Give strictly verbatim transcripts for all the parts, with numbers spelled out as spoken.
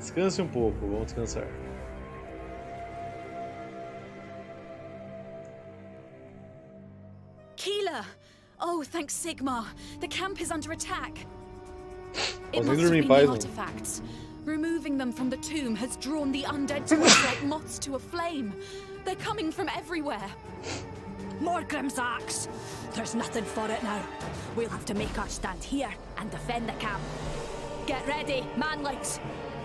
Descanse um pouco, vamos descansar. Keeler! Oh, thanks Sigmar. The camp is under attack. It Podem must have dormir em been paz, the não? artifacts. Removing them from the tomb has drawn the undead to us like moths to a flame. They're coming from everywhere. More Grimsarks! There's nothing for it now. We'll have to make our stand here and defend the camp. Get ready, manlings!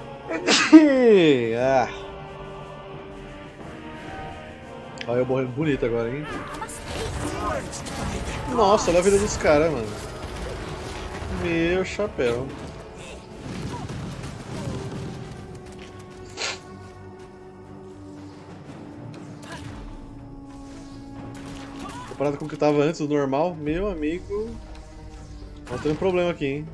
Ah. Olha eu morrendo bonito agora, hein? Nossa, olha a vida dos caras, mano. Meu chapéu. Comparado com o que tava antes do normal, meu amigo. Não tem um problema aqui, hein?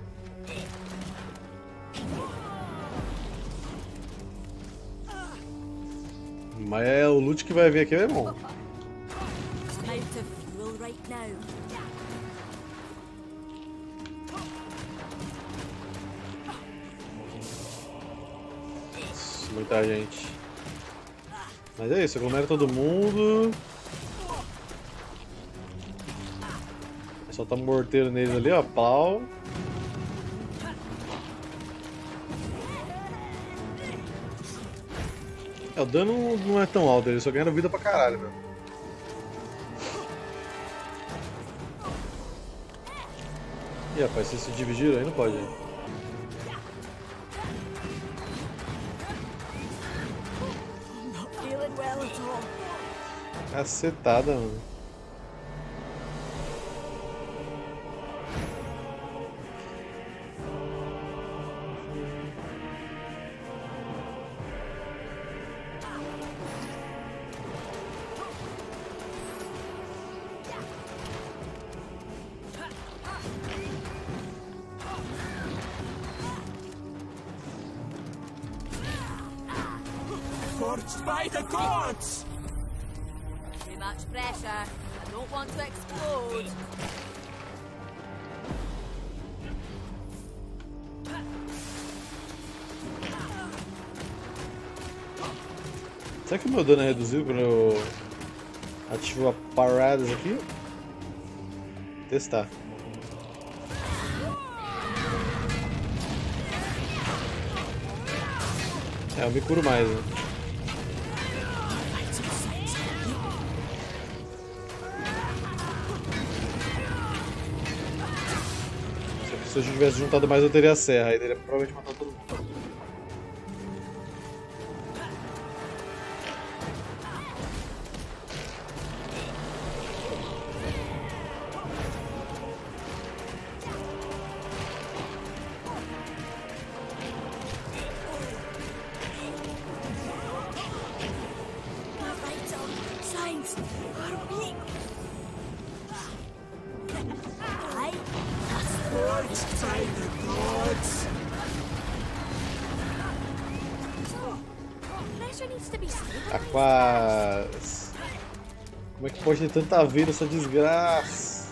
Mas é o loot que vai vir aqui é bom. Nossa, muita gente. Mas é isso, aglomera todo mundo. Só tá um morteiro neles ali, ó, pau. É, o dano não é tão alto, eles só ganharam vida pra caralho, meu. Ih, rapaz, vocês se dividiram aí, não pode. Cacetada, mano. Forged by the gods! Too much pressure. I don't want to explode. Será que o meu dano é reduzido quando eu ativo a paradas aqui? Vou testar. É, eu me curo mais, né? Só que se eu tivesse juntado mais eu teria a serra, aí teria provavelmente matar todo mundo. Aquas. Como é que pode ter tanta vida essa desgraça?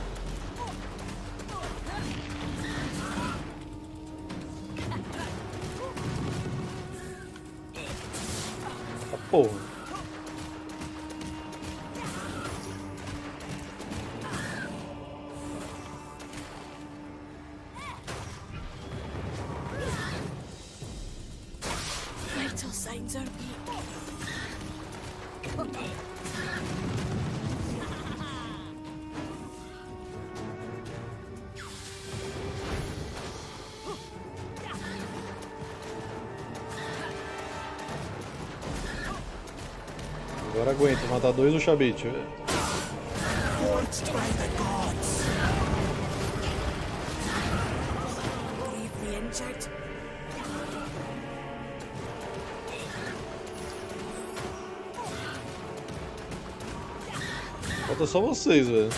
Ah, porra. Vital signs are weak. Agora aguento matar dois do Chabit. Forged by the gods! Gravely injured. Falta só vocês, velho.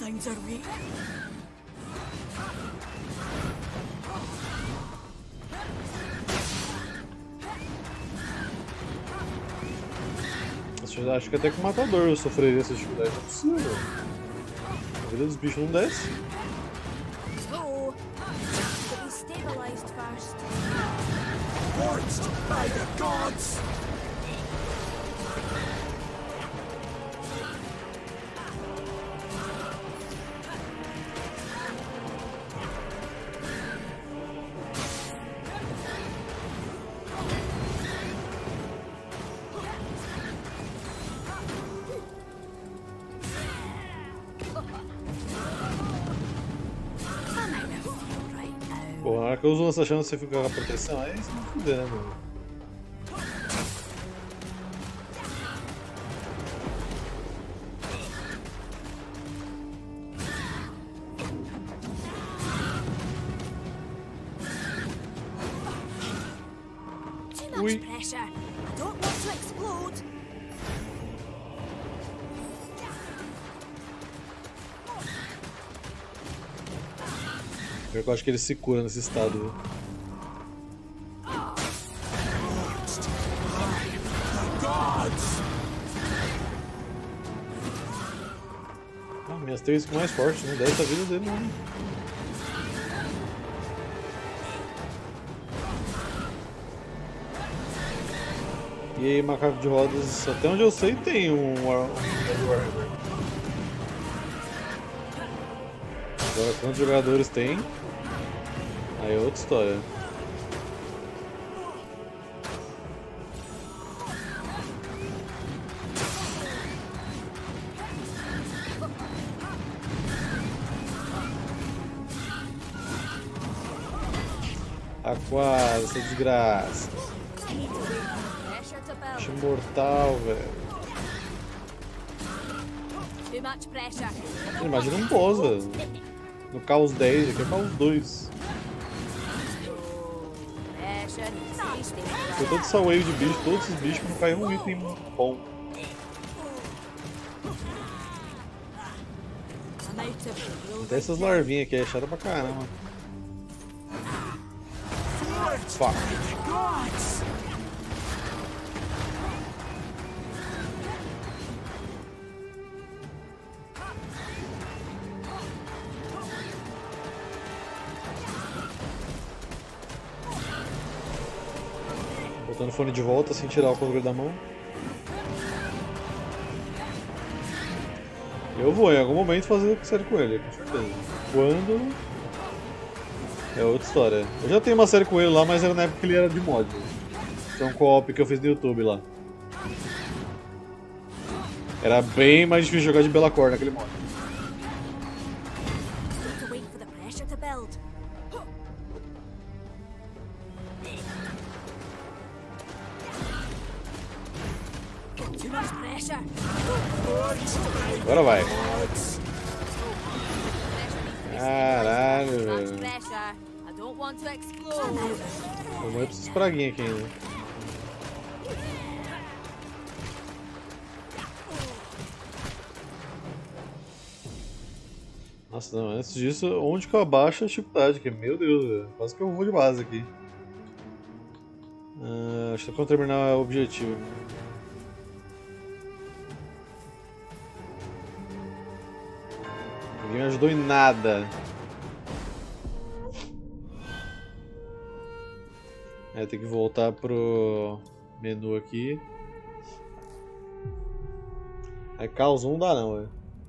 Signs are weak. Acho que até que o matador eu sofreria essa dificuldade. Não é possível. A vida dos bichos não desce. Slow. But be stabilized first. Forged by the gods! Pô, na hora que eu uso essa chance você fica com a proteção, aí você não fuder, né, mano? Too much Ui. pressure. I don't want to explode. Eu acho que ele se cura nesse estado, viu? Gods! Ah, minhas três ficam mais fortes, não desce a vida dele, não. E aí, macaco de rodas, até onde eu sei tem um War- um Warhammer. Agora, quantos jogadores tem? Aí é outra história. Tá quase, essa desgraça. Pressure to Bicho build. mortal, velho. Too much pressure. Imagina um boss, velho. No Caos dez, aqui é Caos dois. Pressure needs to be stabilized. Foi toda essa wave de bicho, todos esses bichos não caiu um item bom. I'm out of the road. Até essas larvinhas aqui é chata pra caramba. Fuck. Gods! Botando o fone de volta sem tirar o controle da mão. Eu vou em algum momento fazer série com ele, com certeza. Quando? É outra história. Eu já tenho uma série com ele lá, mas era na época que ele era de mod. Foi um co-op que eu fiz no YouTube lá. Era bem mais difícil jogar de Belacor naquele mod. To wait for the pressure to build. Too much pressure. Agora vai. Gods! Caralho, Too much velho. pressure. I don't want to explode. Vou morrer pra essas praguinhas aqui ainda. Nossa, não, antes disso, onde que eu abaixo a dificuldade aqui? Meu Deus, velho. Quase que eu vou de base aqui. Ah, acho que é quando terminar o objetivo. Ninguém me ajudou em nada. É, tem que voltar pro menu aqui. Aí Caos um não dá não, velho.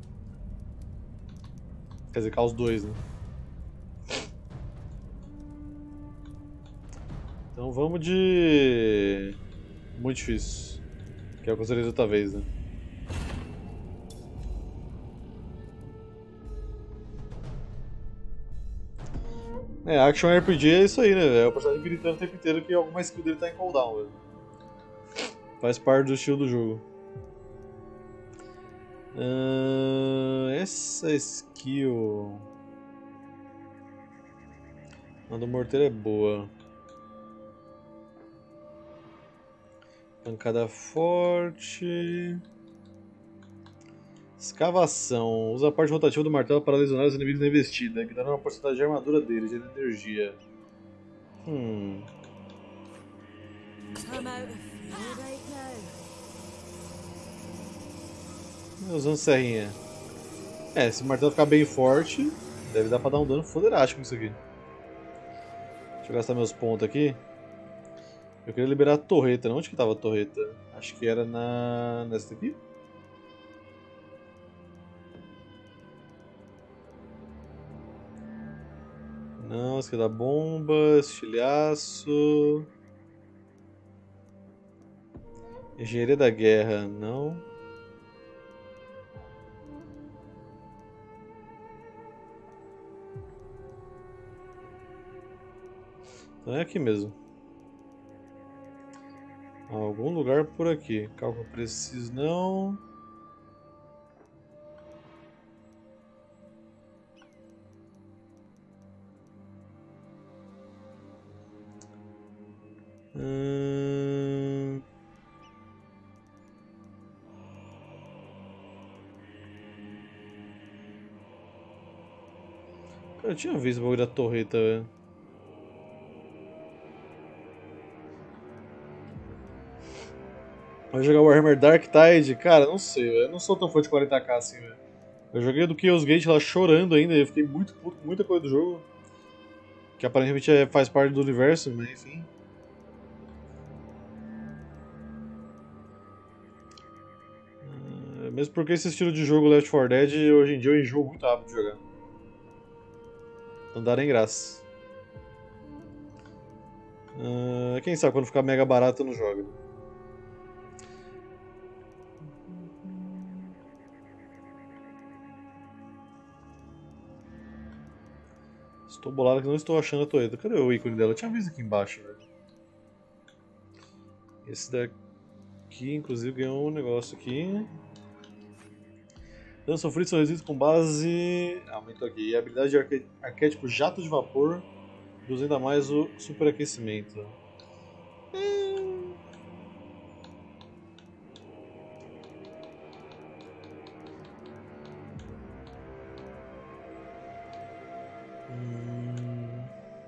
Quer dizer, Caos dois, né? Então vamos de... muito difícil. Que é o que eu gostaria de outra vez, né? É, Action R P G é isso aí, né? É o personagem gritando o tempo inteiro que alguma skill dele tá em cooldown, velho. Faz parte do estilo do jogo. Uh, essa skill... A do morteiro é boa. Pancada forte... Escavação. Usa a parte rotativa do martelo para lesionar os inimigos na investida, ignorando uma porcentagem de armadura deles e de energia. Hum. I'm out of fuel right now. Usando serrinha. É, se o martelo ficar bem forte, deve dar pra dar um dano foderástico nisso aqui. Deixa eu gastar meus pontos aqui. Eu queria liberar a torreta. Onde que tava a torreta? Acho que era na... nessa daqui? Não, esse aqui é da bomba, estilhaço... Engenharia da guerra, não. Então é aqui mesmo. Algum lugar por aqui. Cálculo preciso não. Hum... Eu tinha visto o bagulho da torreta, velho. Vai jogar Warhammer Dark Tide? Cara, não sei, velho. Eu não sou tão fã de quarenta K assim, velho. Eu joguei do Chaos Gate lá chorando ainda, eu fiquei muito puto com muita coisa do jogo. Que aparentemente é, faz parte do universo, mas enfim. Mesmo porque esse estilo de jogo Left four Dead, hoje em dia eu enjoo muito rápido de jogar. Não dá nem graça. Uh, quem sabe quando ficar mega barato eu não jogo. Estou bolado que não estou achando a torreta. Cadê o ícone dela? Eu tinha visto aqui embaixo, velho. Esse daqui, inclusive, ganhou um negócio aqui. Dano sofrido são resíduos com base... Aumentou aqui. E a habilidade de arque... arquétipo jato de vapor, reduzindo ainda mais o superaquecimento. Hum... Hum...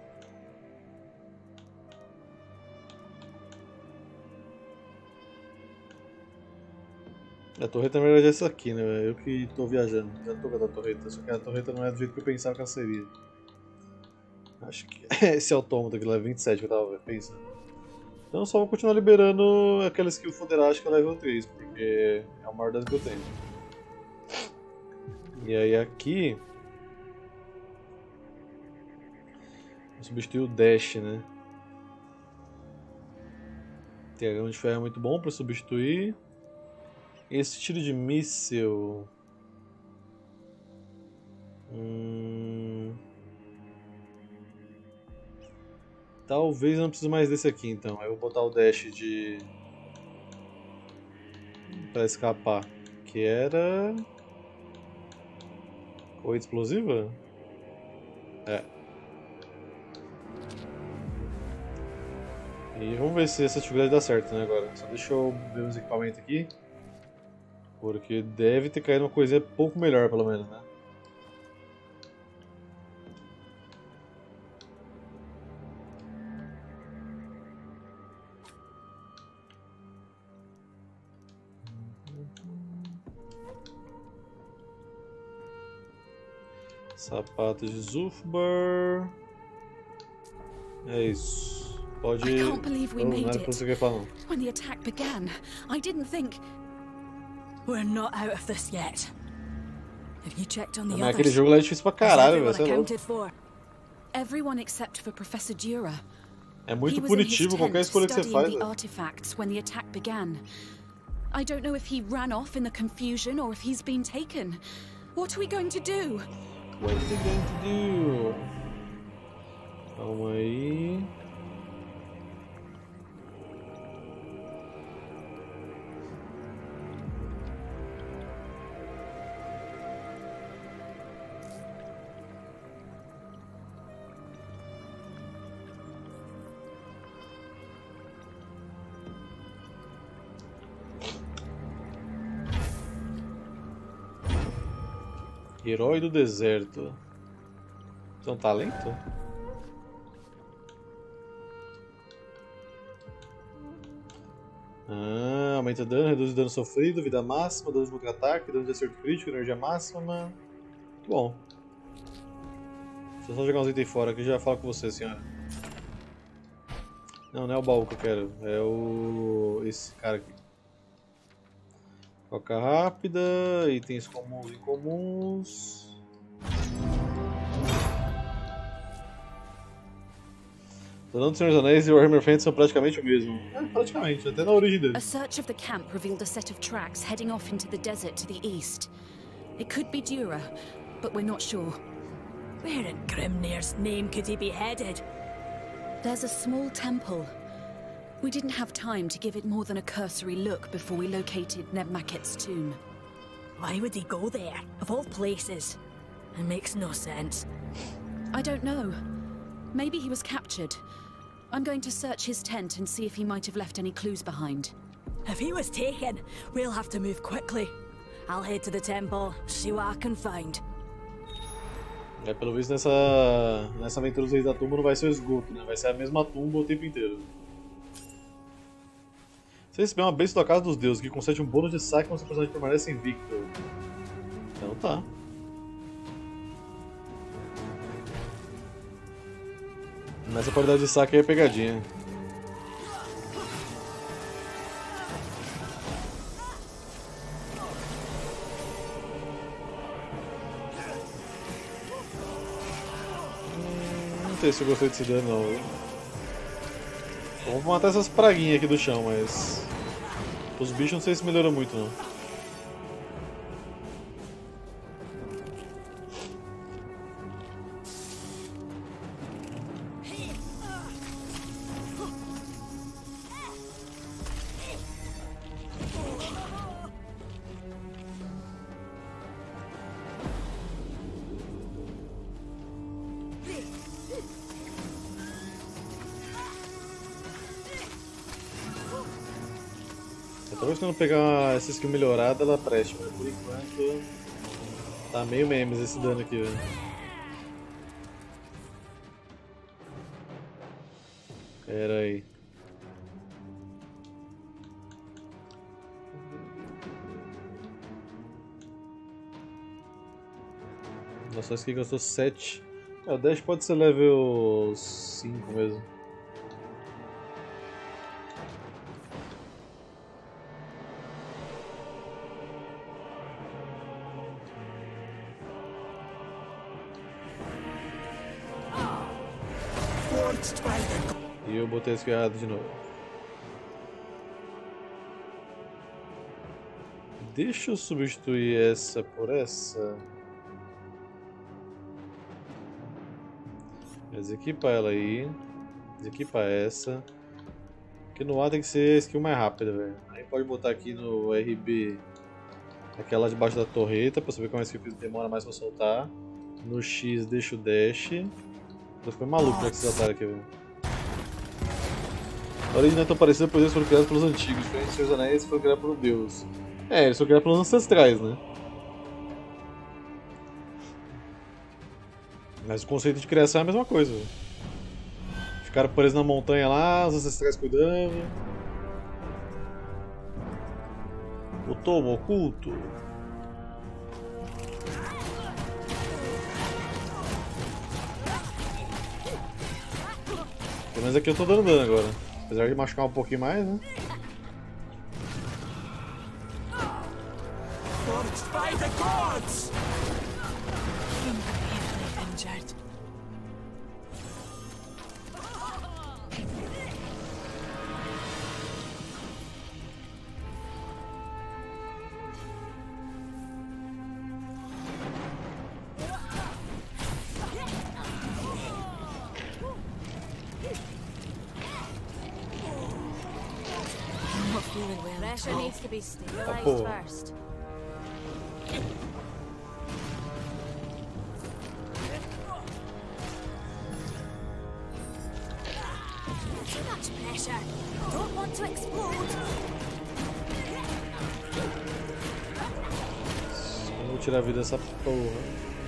A torreta na verdade é essa aqui, né? Eu que tô viajando, já tô com a torreta, só que a torreta não é do jeito que eu pensava que ela seria. Acho que esse autômato aqui lá é vinte e sete que eu tava pensando. Então eu só vou continuar liberando aquela skill foderástica level três, porque é o maior dano que eu tenho. E aí aqui... Vou substituir o dash, né? Dragão de ferro é muito bom pra substituir. Esse tiro de míssil... Hum... Talvez eu não precise mais desse aqui então. Eu vou botar o dash de... pra escapar. Que era... Corrida explosiva? É. E vamos ver se essa atividade dá certo, né, agora. Só deixa eu ver os equipamentos aqui. Porque deve ter caído uma coisinha pouco melhor, pelo menos, né? Sapato de Zulfbar. É isso. Pode... I can't believe we oh, made não era pra it. você que falar. When the attack began, I didn't think... We're not out of this yet. Have you checked on the Mas others? aquele jogo lá é difícil pra Is caralho, everyone velho. Você é louco. accounted for? Everyone except for Professor Dura. É muito He was in his punitivo qualquer tent escolha que você studying faz, the velho. artifacts when the attack began. I don't know if he ran off in the confusion or if he's been taken. What are we going to do? What are you going to do? Calma aí. Herói do deserto. Isso é um talento? Ah, aumenta o dano, reduz o dano sofrido, vida máxima, dano de contra-ataque, dano de acerto crítico, energia máxima. Bom. Deixa eu só jogar uns itens fora que eu já falo com você, senhora. Não, não é o baú que eu quero, é o... esse cara aqui. Troca rápida, itens comuns e incomuns. O dano do Senhor dos Anéis e o Warhammer Fantasy são praticamente o mesmo. É, praticamente, até na origem dele. A search of the camp revealed a set of tracks heading off into the desert to the east. It could be Dura, but we're not sure. Where in Grimnir's name could he be headed? There's a small temple. We didn't have time to give it more than a cursory look before we located Neb Macket's tomb. Why would he go there, of all places? It makes no sense. I don't know. Maybe he was captured. I'm going to search his tent and see if he might have left any clues behind. If he was taken, we'll have to move quickly. I'll head to the temple, see what I can find. É, pelo visto nessa, nessa aventura dos Reis da Tumba não vai ser o esgoto, né? Vai ser a mesma tumba o tempo inteiro. Você recebeu uma bênção da Casa dos Deuses, que concede um bônus de saque quando seu personagem permanece invicto. Então tá. Nessa qualidade de saque aí é pegadinha. Não sei se eu gostei desse dano não, viu? Vamos matar essas praguinhas aqui do chão, mas... os bichos não sei se melhorou muito não. Talvez quando pegar essa skill melhorada ela preste, mas por enquanto tá meio memes esse dano aqui, velho. Pera aí. Nossa, essa aqui gastou sete. É, o dash pode ser level cinco mesmo. E eu botei esse errado de novo. Deixa eu substituir essa por essa. Desequipa ela aí. Desequipa essa. Porque no A tem que ser skill mais rápida, velho. Aí pode botar aqui no R B aquela debaixo da torreta pra saber como é que demora mais pra soltar. No X deixa o dash. Eu fiquei maluco com esses atalhos aqui, velho. A origem não é tão parecida, pois eles foram criados pelos antigos, diferente dos Senhor dos Anéis foram criados por um deus. É, eles foram criados pelos ancestrais, né? Mas o conceito de criação é a mesma coisa, velho. Ficaram presos na montanha lá, os ancestrais cuidando. O tomo oculto. Pelo menos aqui eu tô dando dano agora. Apesar de machucar um pouquinho mais, né? Forged by the gods! Injured. Pressure needs to be stabilized Oh. first. Too much pressure. Don't want to explode. tirar a vida dessa porra.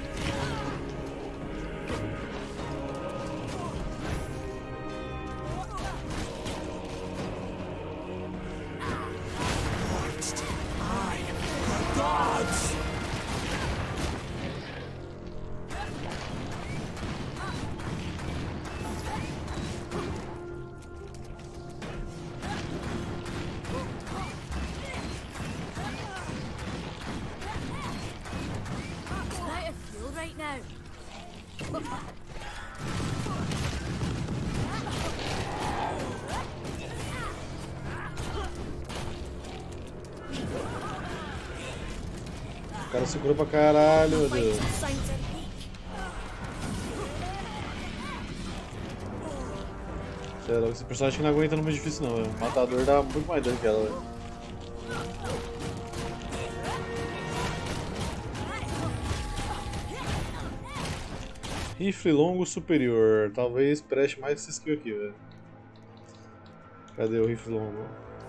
O cara segura pra caralho, meu Deus. Sério, esse personagem que não aguenta no muito difícil não, velho. O matador dá muito mais dano que ela, velho. Rifle longo superior. Talvez preste mais essa skill aqui, velho. Cadê o rifle longo?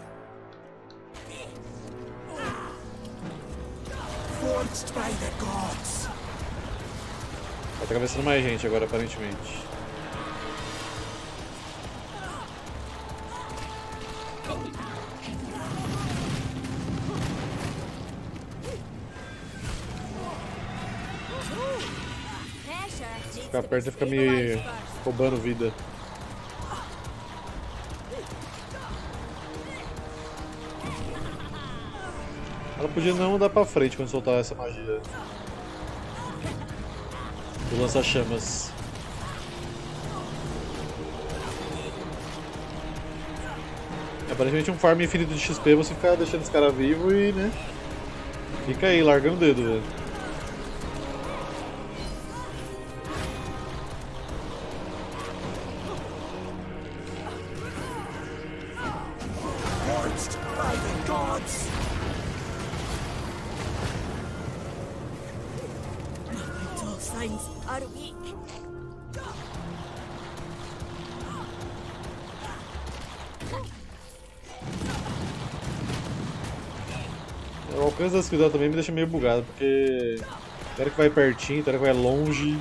Tá atravessando mais gente agora, aparentemente. Ficar perto e fica me roubando vida. Ela podia não andar pra frente quando soltar essa magia do lança-chamas. É aparentemente um farm infinito de X P, você fica deixando esse cara vivo e, né, fica aí, largando o dedo, velho. O alcance da skill dela também me deixa meio bugado, porque tem hora que vai pertinho, tem hora que vai longe.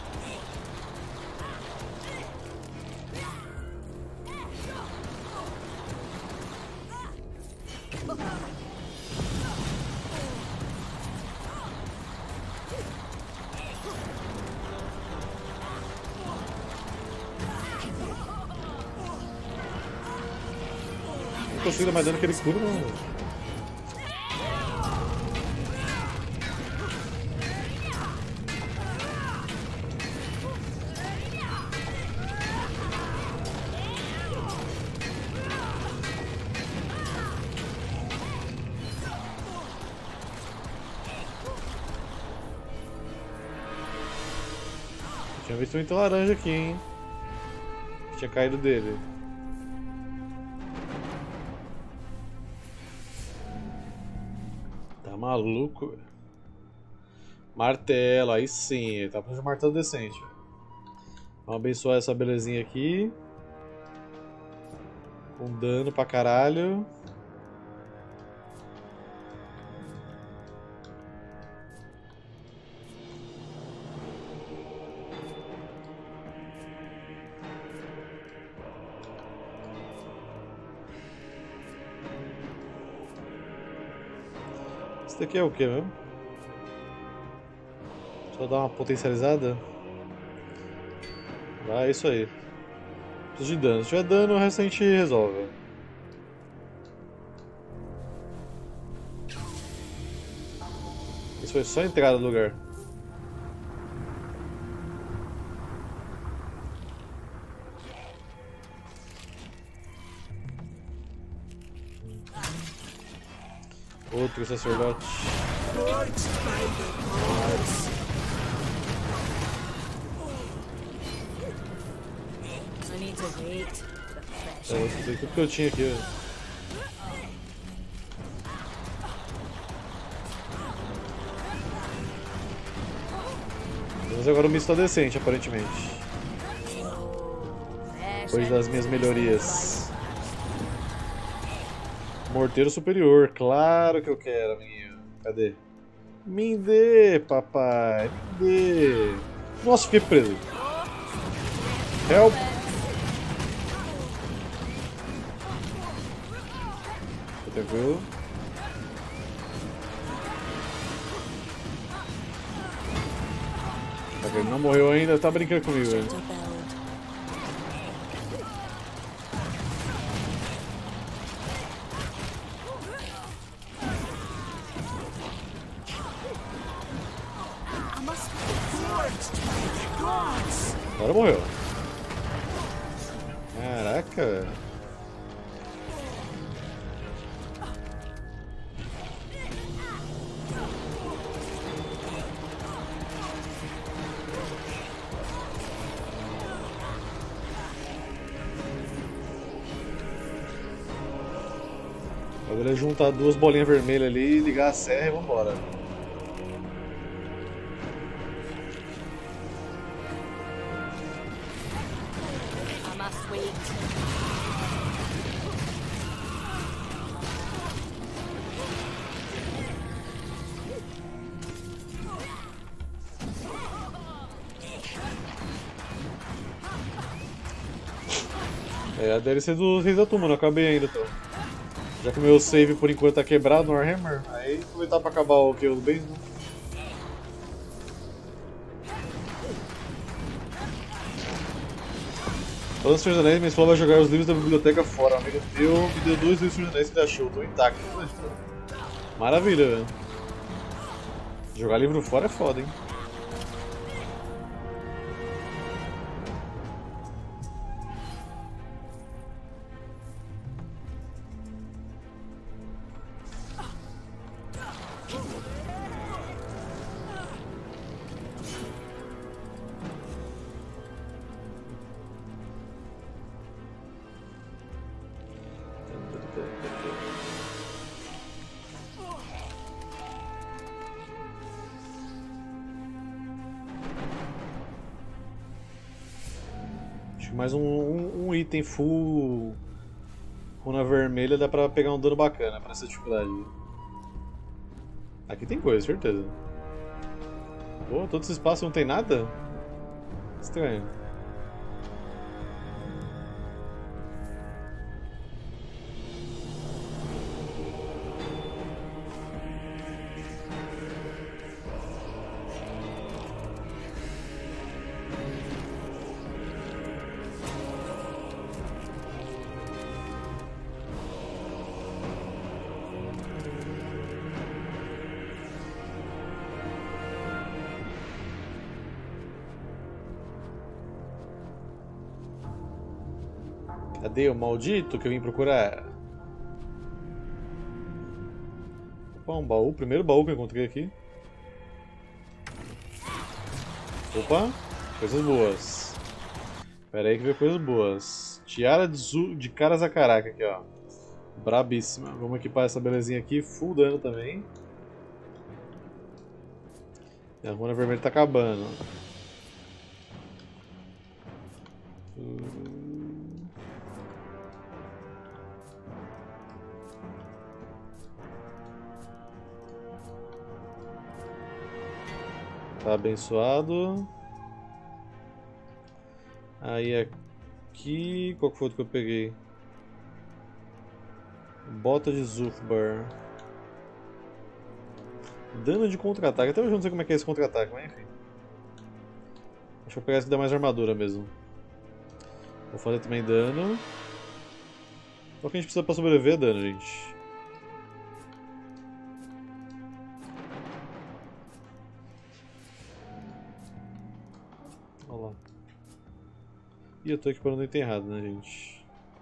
Não consigo dar mais dano que ele cura, não. Tinha visto muito laranja aqui, hein? Tinha caído dele. Tá maluco? Martelo, aí sim. Tá precisando de um martelo decente. Vamos abençoar essa belezinha aqui. Com dano pra caralho. Esse daqui é o que mesmo? Só dar uma potencializada? Ah, é isso aí. Preciso de dano. Se tiver dano, o resto a gente resolve. Isso foi só a entrada do lugar. Outro sacerdote. É, vou fazer tudo que eu tinha aqui. Mas agora o misto tá decente, aparentemente. Depois das minhas melhorias. Morteiro superior, claro que eu quero, amiguinho. Cadê? Me dê, papai. Me dê. Nossa, fiquei preso. Help. Tá tranquilo. Tá, ele não morreu ainda, tá brincando comigo, velho. Agora morreu. Caraca. Agora é juntar duas bolinhas vermelhas ali, ligar a serra e vambora. É a D L C dos Reis da Tumba, não acabei ainda, então. Já que o meu save por enquanto tá quebrado no Warhammer, aí aproveitar pra acabar o que? O base, né? Falando do Senhor dos Anéis, minha escola vai jogar os livros da biblioteca fora. Um amigo meu me deu dois livros do Senhor dos Anéis que ele achou, tô intacto. Maravilha, velho. Jogar livro fora é foda, hein? Mais um, um, um item full runa vermelha dá pra pegar um dano bacana pra essa dificuldade. Aqui tem coisa, certeza. Pô, todo esse espaço não tem nada? Estranho. Cadê o maldito que eu vim procurar? Opa, um baú. Primeiro baú que eu encontrei aqui. Opa, coisas boas. Pera aí que veio coisas boas. Tiara de, Zu... de Karazakaraca aqui, ó. Brabíssima. Vamos equipar essa belezinha aqui. Full dano também. E a runa vermelha tá acabando. Tá abençoado. Aí aqui... Qual que foi o que eu peguei? Bota de Zufbar. Dano de contra-ataque. Até hoje eu não sei como é que é esse contra-ataque, mas enfim. Acho que vou pegar esse que dá mais armadura mesmo. Vou fazer também dano. Só que a gente precisa pra sobreviver dano, gente. Olha lá. Ih, eu tô equipando o item errado, né, gente?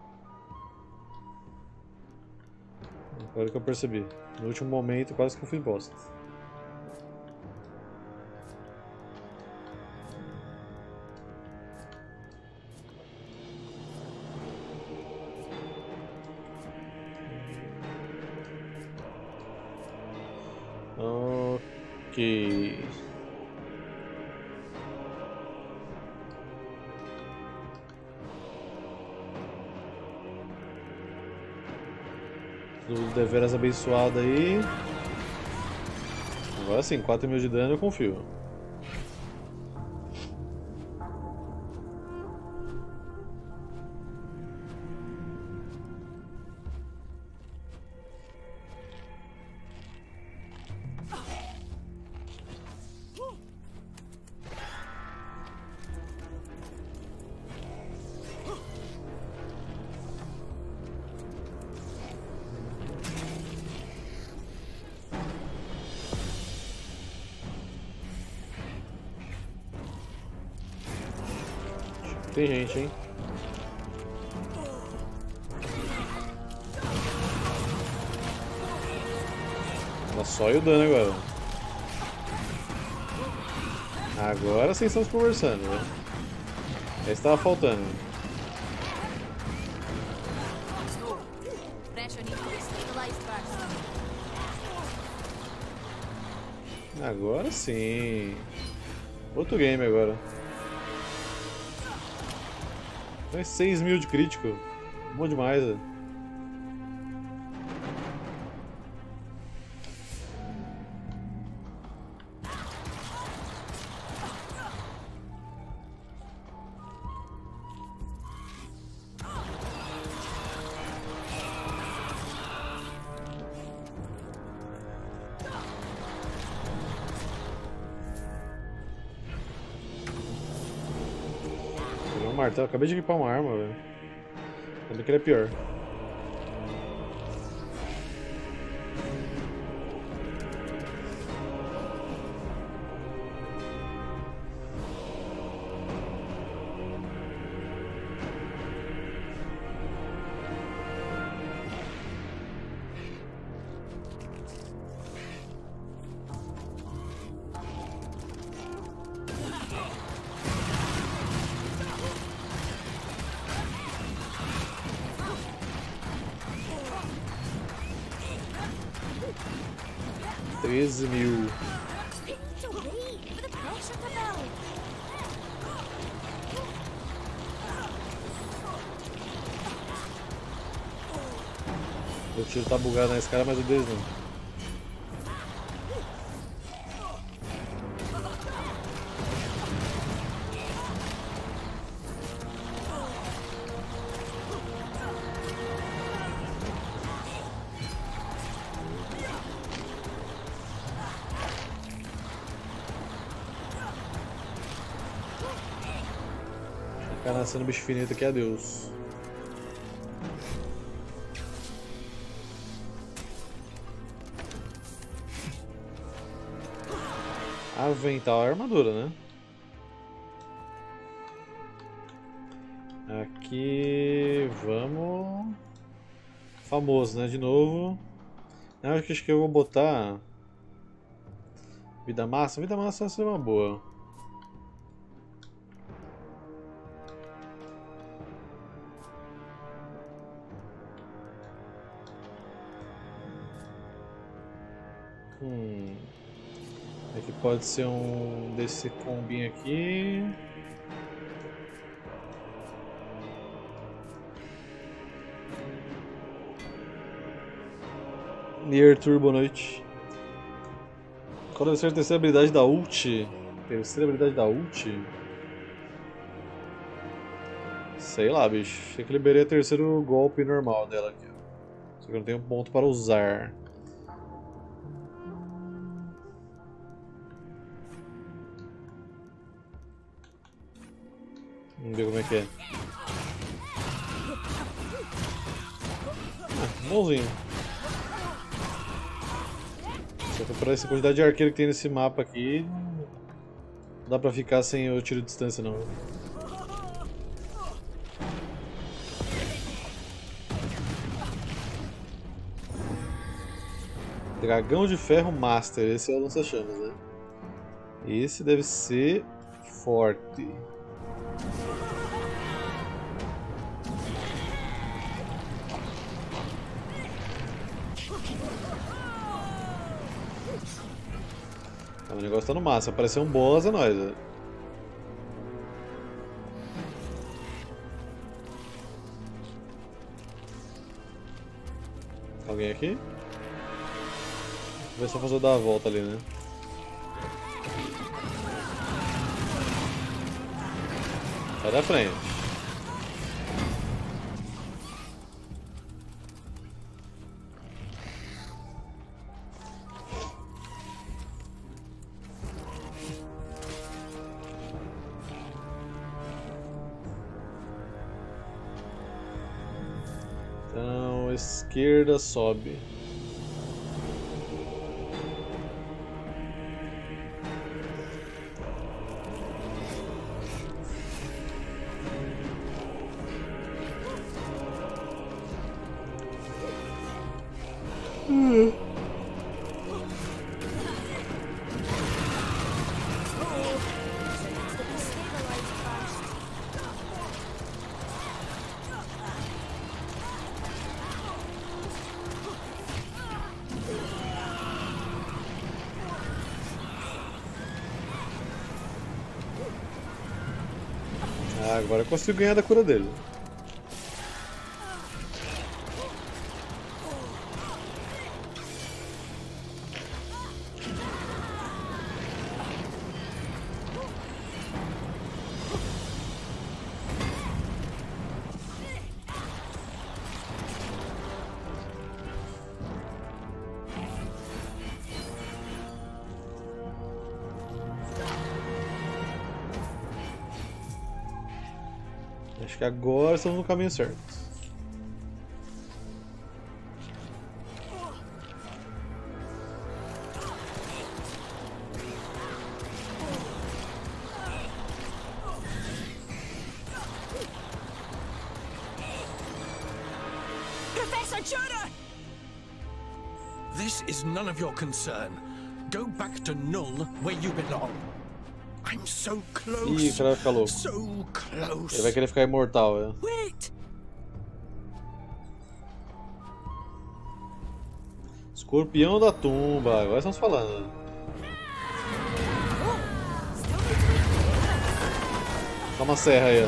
Agora que eu percebi. No último momento, quase que eu fui bosta. Ok. Tudo deveras abençoado aí. Agora sim, quatro mil de dano eu confio. Tem gente, hein? Olha só e o dano agora. Agora sim estamos conversando, né? Esse estava faltando. Agora sim. Outro game agora. seis mil de crítico. Bom demais, né? Martelo, acabei de equipar uma arma, velho. Ainda que ele é pior. treze mil. O tiro tá bugado nesse cara, mas o deles não. Ficar nascendo bicho finito aqui, adeus. Avental é armadura, né? Aqui vamos. Famoso, né? De novo. Eu acho que eu vou botar. Vida massa. Vida massa vai ser uma boa. Hum. Aqui pode ser um desse combinho aqui. Nier Turbo Noite. Qual deve ser a terceira habilidade da ult? Terceira habilidade da ult? Sei lá, bicho. Achei que eu liberei o terceiro golpe normal dela aqui. Só que eu não tenho ponto para usar. Vamos ver como é que é. Ah, bonzinho. Só que por essa quantidade de arqueiro que tem nesse mapa aqui, não dá pra ficar sem o tiro de distância não. Dragão de Ferro Master, esse é o lança-chamas, né? Esse deve ser forte. O negócio tá no máximo, apareceu um boss, é nóis. Né? Alguém aqui? Vou ver se eu posso dar a volta ali, né? Sai da frente. Então, esquerda sobe. Ah, agora eu consigo ganhar da cura dele. Acho que agora estamos no caminho certo. Professor Jura! This is none of your concern. Go back to Null, where you belong. I'm so close. Ih, o cara vai ficar louco. So close. Ele vai querer ficar imortal, é. Wait! Escorpião da tumba, agora estamos falando. Toma a serra aí, ó.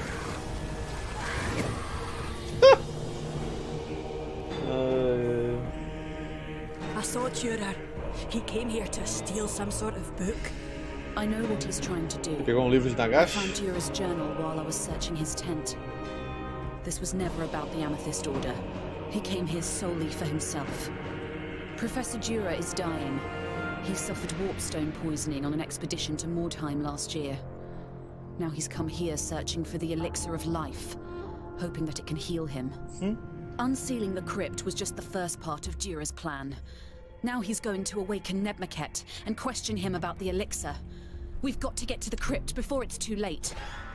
I saw Jura. He came here to steal some sort of book. I know what he's trying to do. Pegou um livro de I Nagash? found Jura's journal while I was searching his tent. This was never about the Amethyst Order. He came here solely for himself. Professor Jura is dying. He suffered warpstone poisoning on an expedition to Mordheim last year. Now he's come here searching for the elixir of life, hoping that it can heal him. Hmm? Unsealing the crypt was just the first part of Jura's plan. Now he's going to awaken Nebmaket and question him about the elixir. We've got to get to the crypt before it's too late.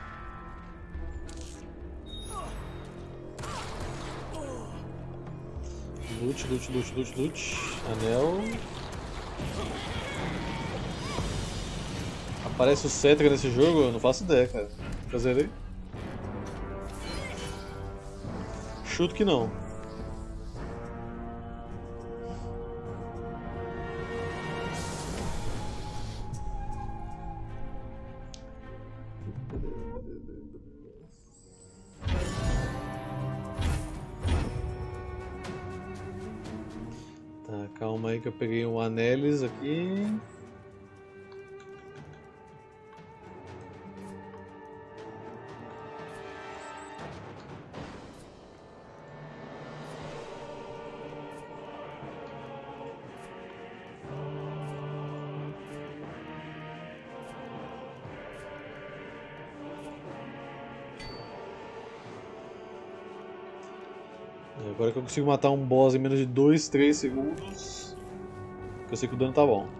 Lute, lute, lute, lute, lute. Anel. Aparece o Cetra nesse jogo? Eu não faço ideia, cara. Já zerei. Chuto que não. Tá, calma aí que eu peguei um Anelis aqui. Agora que eu consigo matar um boss em menos de dois, três segundos, eu sei que o dano tá bom.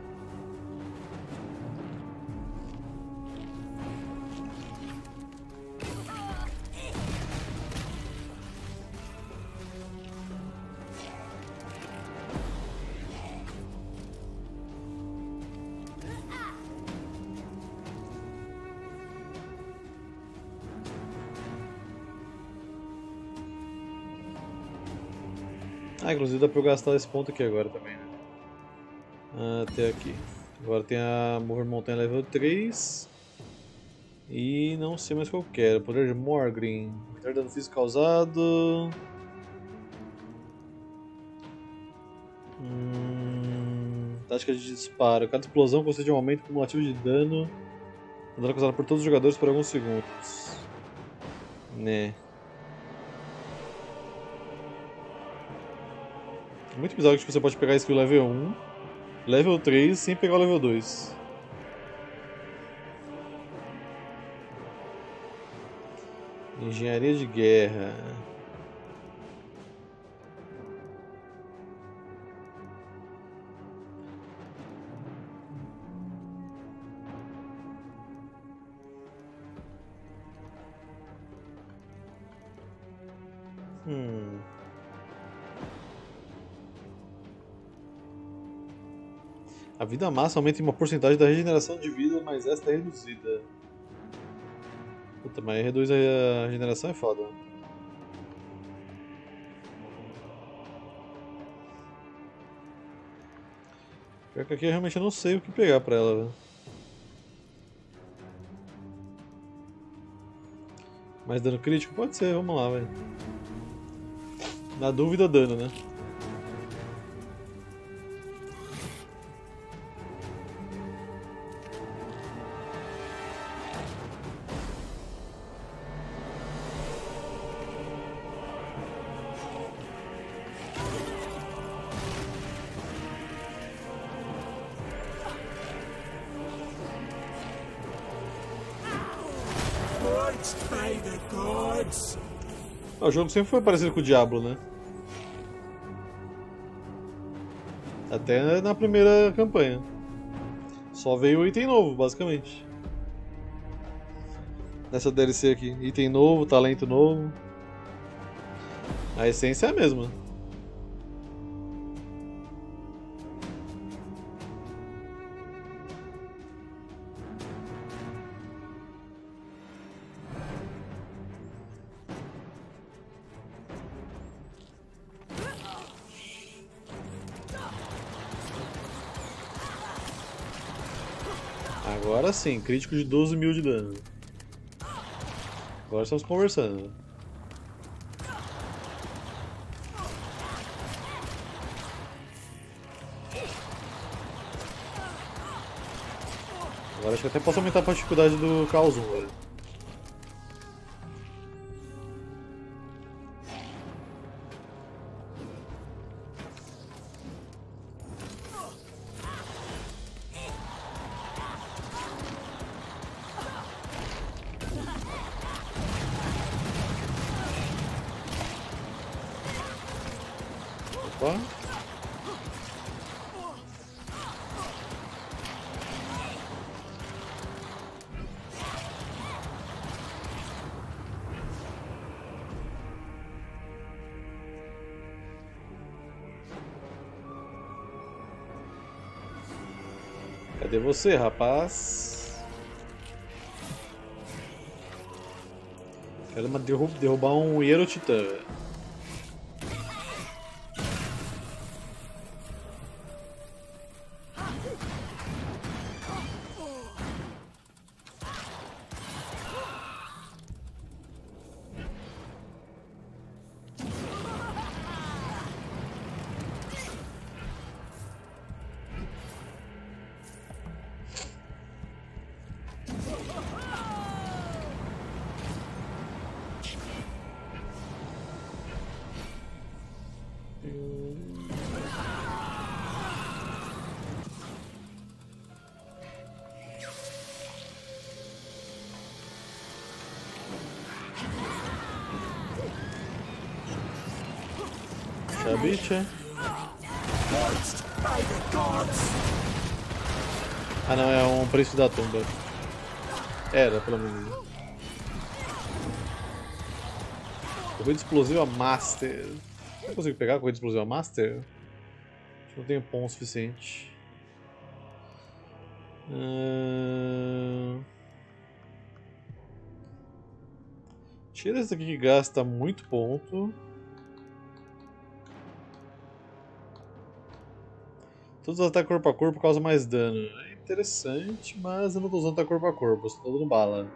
Ah, inclusive dá pra eu gastar esse ponto aqui agora também, né? Ah, até aqui. Agora tem a Mover Montanha level três. E não sei mais qual que era. Poder de Morgryn. Aumentar dano físico causado. Hum, tática de disparo. Cada explosão concede um aumento cumulativo de dano. Dano causado por todos os jogadores por alguns segundos. Né. Muito bizarro que você pode pegar a skill level um, level três sem pegar o level dois. Engenharia de guerra. Hum. A vida massa aumenta em uma porcentagem da regeneração de vida, mas esta é reduzida. Puta, mas reduz a regeneração é foda. Pior que aqui eu realmente não sei o que pegar pra ela, velho. Mais dano crítico? Pode ser, vamos lá, velho. Na dúvida, dano, né? O jogo sempre foi parecido com o Diablo, né? Até na primeira campanha. Só veio o item novo, basicamente. Nessa D L C aqui. Item novo, talento novo. A essência é a mesma. Agora sim, crítico de doze mil de dano. Agora estamos conversando. Agora acho que até posso aumentar a dificuldade do Caos um, velho. Opa. Cadê você, rapaz? Quero derrubar um Hierotitã. A bicha. Ah não, é um príncipe da tumba. Era, pelo menos. Corrida explosiva Master. Não consigo pegar a corrida explosiva Master? Acho que não tenho pão suficiente. Hum... Tira esse aqui que gasta muito ponto. Todos os ataques corpo a corpo causam mais dano. É interessante, mas eu não estou usando ataque corpo a corpo, eu estou dando bala.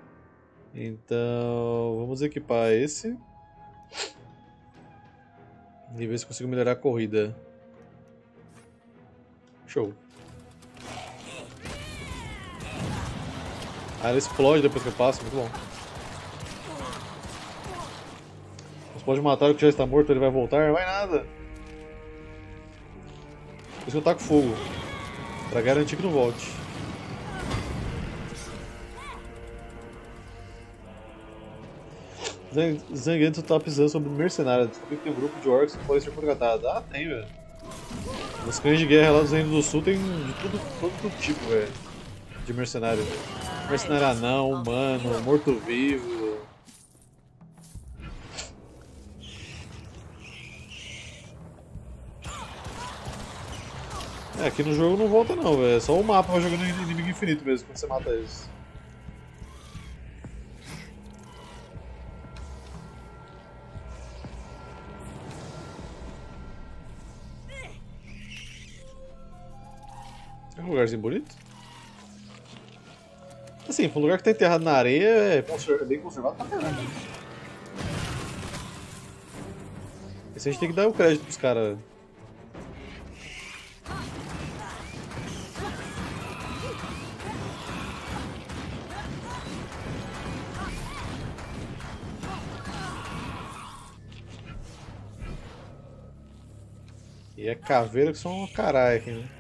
Então, vamos equipar esse. E ver se consigo melhorar a corrida. Show. Ah, ela explode depois que eu passo, muito bom. pode matar o que já está morto, ele vai voltar? Vai nada. Por isso que eu taco fogo. Pra garantir que não volte. Zangief tá pisando sobre mercenários. Descobri que tem um grupo de orcs que pode ser contratado. Ah, tem, velho. Nos cães de guerra lá dos Reinos do Sul tem de tudo, todo tipo, velho. De mercenário. Mercenário anão, humano, morto-vivo. É, aqui no jogo não volta não, velho. É só o mapa vai jogando inimigo infinito mesmo quando você mata eles. É um lugarzinho bonito. Assim, pra um lugar que tá enterrado na areia, é bem conservado pra caramba. Esse a gente tem que dar o crédito pros caras. E é caveira que são uma caralho aqui, né?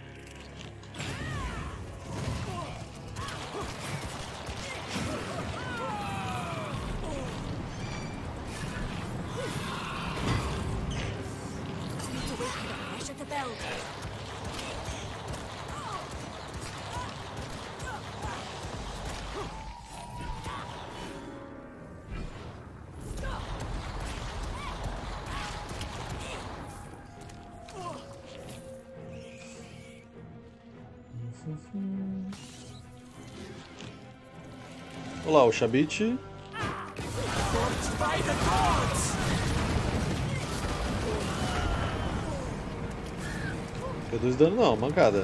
Olha lá, o Shabit. Reduz dano não, mancada.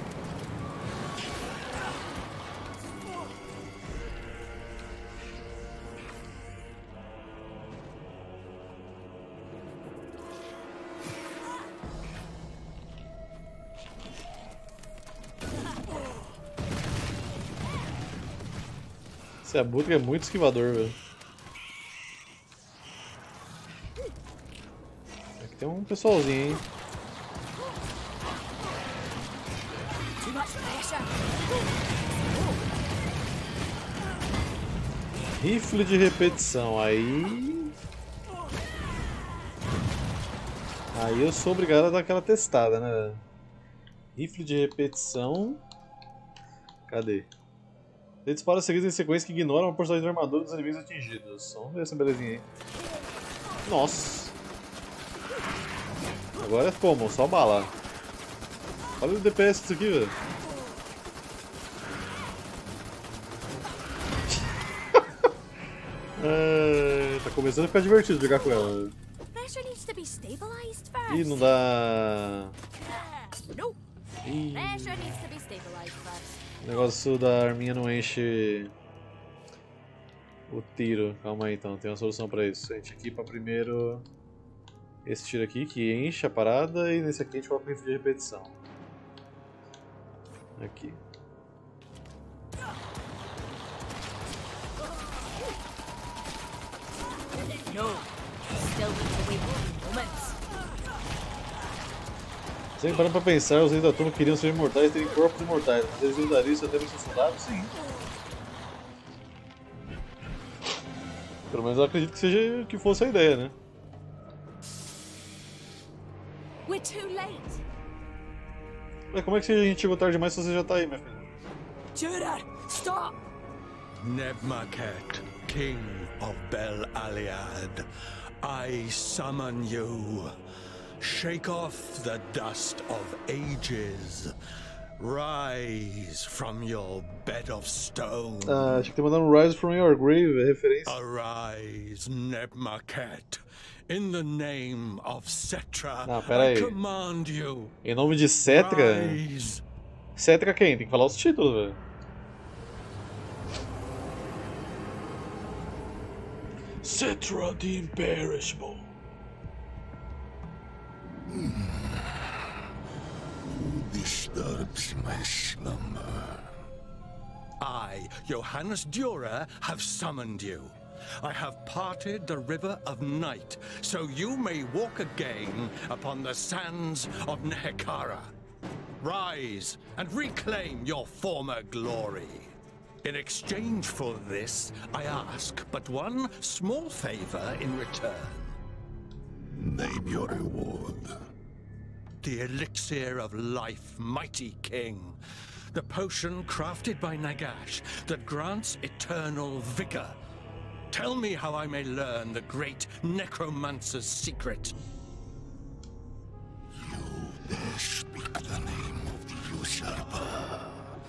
Esse abutre é muito esquivador, velho. Aqui tem um pessoalzinho, hein? Rifle de repetição, aí... Aí eu sou obrigado a dar aquela testada, né? Rifle de repetição... Cadê? Ele dispara seguidos em sequência que ignoram a porcentagem de armadura dos inimigos atingidos. Vamos ver essa belezinha aí. Nossa! Agora é como? Só bala. Olha o D P S disso aqui, velho. É, tá começando a ficar divertido jogar com ela. Ih, não dá... Ih. O negócio da arminha não enche o tiro. Calma aí então, tem uma solução pra isso. A gente equipa primeiro esse tiro aqui que enche a parada e nesse aqui a gente coloca o rifle de repetição. Aqui. Sem parar pra pensar, os reis da turma queriam ser imortais e terem corpos imortais, mas eles usariam isso até ser soldados? Sim. Pelo menos eu acredito que seja que fosse a ideia, né? We're too late. Mas como é que a gente chegou tarde demais se você já tá aí, minha filha? Jura, stop! Nebmaket, King of Bel-Aliad, I summon you. Shake off the dust of ages. Rise from your bed of stone. Ah, acho que tem mandando um Rise from your grave, é referência. Arise, Nebmaket. In the name of Cetra, Não, pera aí. I command you. Em nome de Cetra? Rise. Cetra quem? Tem que falar os títulos, velho. Cetra the Imperishable. Who disturbs my slumber? I, Johannes Dürer, have summoned you. I have parted the river of night, so you may walk again upon the sands of Nehekara. Rise and reclaim your former glory. In exchange for this, I ask but one small favor in return. Name your reward. The elixir of life, mighty king. The potion crafted by Nagash that grants eternal vigor. Tell me how I may learn the great necromancer's secret. You dare speak the name of the usurper.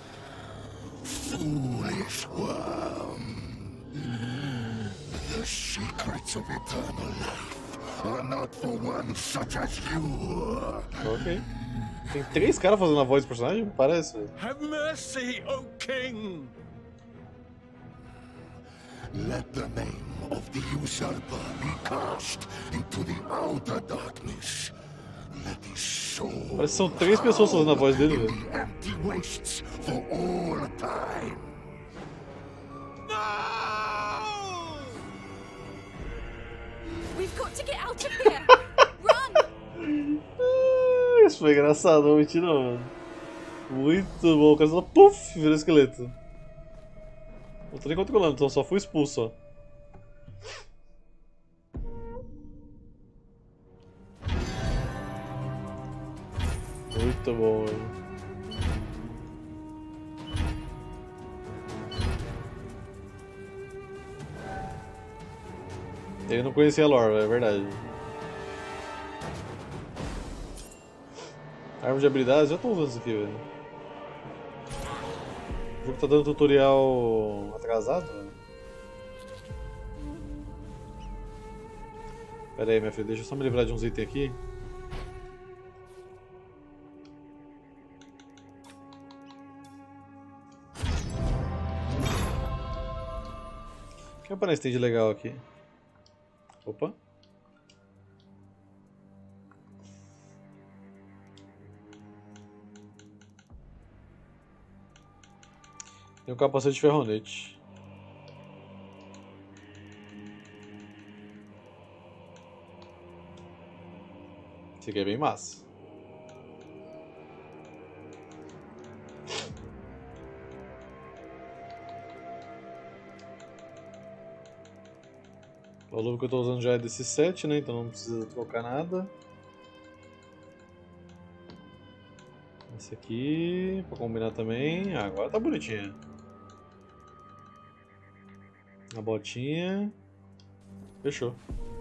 Foolish worm. The secrets of eternal life are not for one such as you. Ok. Tem três caras fazendo a voz do personagem? Parece. Have mercy, O king! Let the name of the usurper be cast into the outer darkness. Let his soul Parece que são três pessoas fazendo a voz dele, in velho. the empty wastes for all time. No! We've got to get out of here! Run! Ah, isso foi engraçado, não mentira, mano. Muito bom, o cara só puff, virou esqueleto. Não tô nem controlando, então só fui expulso, ó. Muito bom, mano. Eu não conhecia a lore, é verdade. Árvore de habilidades, já tô usando isso aqui, velho. O jogo tá dando tutorial atrasado, velho. Pera aí, minha filha, deixa eu só me livrar de uns itens aqui. O que aparece tem de legal aqui? Opa. Tem um capacete de ferronete. Esse aqui é bem massa. O lobo que eu estou usando já é desse set, né? Então não precisa trocar nada. Esse aqui, pra combinar também. Ah, agora tá bonitinha. A botinha. Fechou.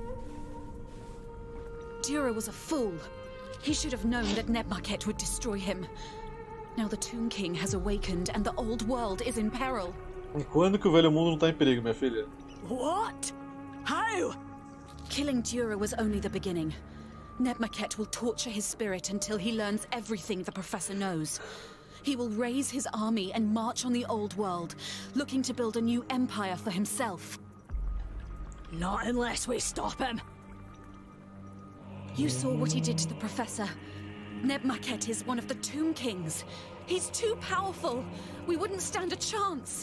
Dura was a fool. He should have known that Nebmaket would destroy him. Now the Tomb King has awakened and the old world is in peril. Quando que o velho mundo não tá em perigo, minha filha? What? How? Killing Dura was only the beginning. Nebmaket will torture his spirit until he learns everything the Professor knows. He will raise his army and march on the old world, looking to build a new empire for himself. Not unless we stop him. You saw what he did to the Professor. Nebmaket is one of the Tomb Kings. He's too powerful. We wouldn't stand a chance.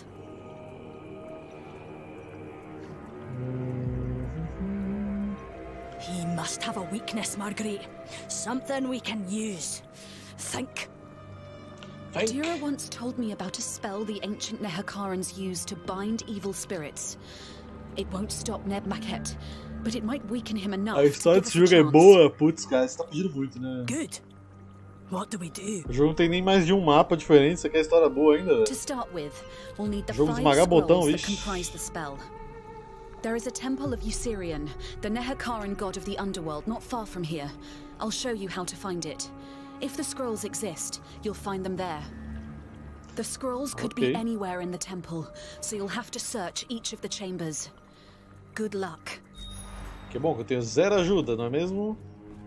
He must have a weakness, Marguerite. Something we can use. Think. Dura once told me about a spell the ancient Nehekarans use to bind evil spirits. It won't stop Nebmaket, but it might weaken him enough. A história to desse give us jogo a é chance. boa, putz, cara, você tá pedindo muito, né? Good. What do we do? O jogo não tem nem mais de um mapa diferente, você quer história boa ainda, To velho? start with, we'll need the Jogo five esmagar botão, scrolls that ixi. comprise the spell. There is a temple of Usirian, the Nehekaran god of the underworld, not far from here. I'll show you how to find it. If the scrolls exist, you'll find them there. The scrolls could Okay. be anywhere in the temple, so you'll have to search each of the chambers. Good luck. Que bom que eu tenho zero ajuda, não é mesmo?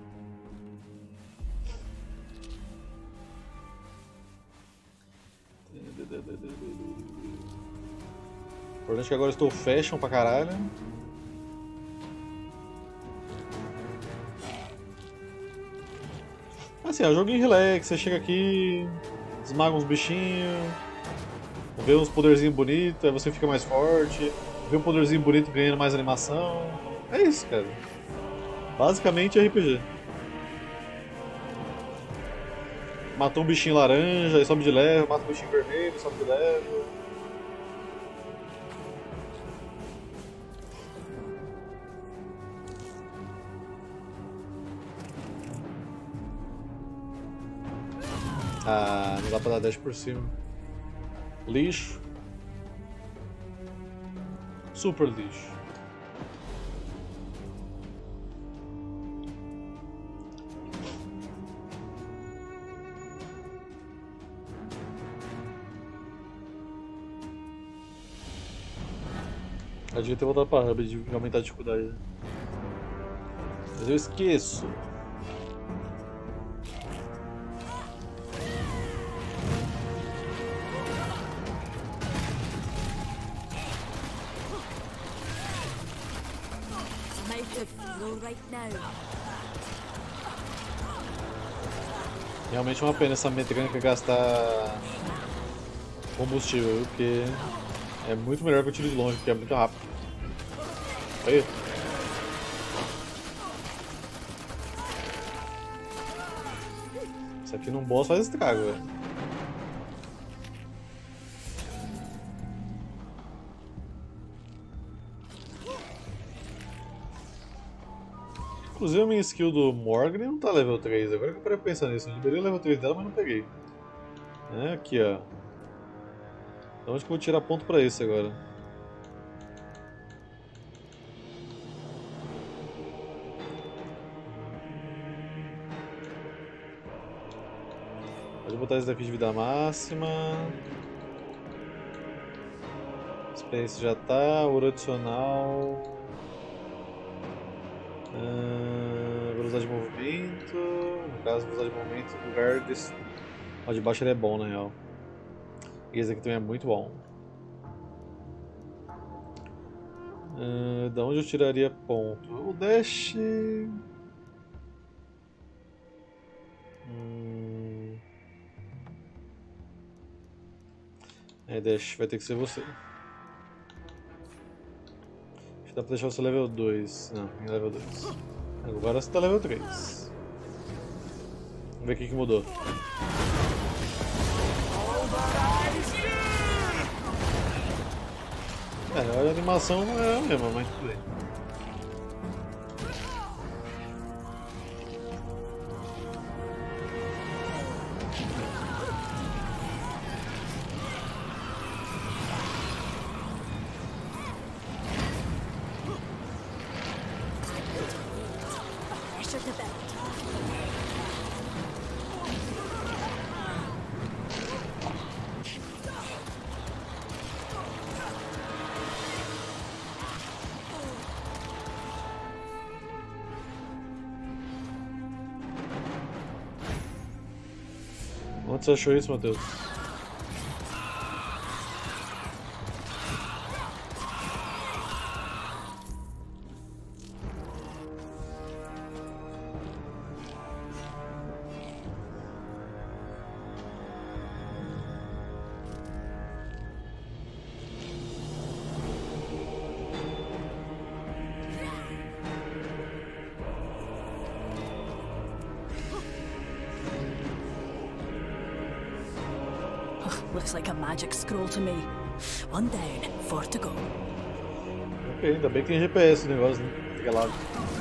Importante que agora eu estou fashion pra caralho. Assim, é um joguinho relax, você chega aqui, esmaga uns bichinhos, vê uns poderzinhos bonitos, aí você fica mais forte. Ver um poderzinho bonito ganhando mais animação. É isso, cara. Basicamente R P G. Matou um bichinho laranja, aí sobe de level, mata um bichinho vermelho, sobe de level. Ah, não dá pra dar dash por cima. Lixo. Super lixo. Eu devia ter voltado pra hub de aumentar a dificuldade. Mas eu esqueço. Realmente é uma pena essa mecânica gastar combustível, porque é muito melhor que o tiro de longe, porque é muito rápido. Aí. Isso aqui num boss faz estrago, velho. Inclusive a minha skill do Morgan não tá level três, agora que eu parei pensar nisso, eu liberei o level três dela, mas não peguei. É, aqui ó. Então onde que eu vou tirar ponto pra isso agora? Pode botar esse daqui de vida máxima. Experiência já tá, ouro adicional. Uh, velocidade de movimento. No caso, velocidade de movimento no lugar desse. Ó, de baixo ele é bom na real. E esse aqui também é muito bom. Uh, da onde eu tiraria ponto? O dash. Hum... É, dash vai ter que ser você. Dá pra deixar você level dois. Não, em level dois. Agora você tá level três. Vamos ver o que, que mudou. É, a animação não é a mesma, mas tudo bem. Onde você achou isso, Matheus? Looks like a magic scroll to me. One down, four to go. Ok, ainda bem que tem G P S o negócio, né? Fica lá.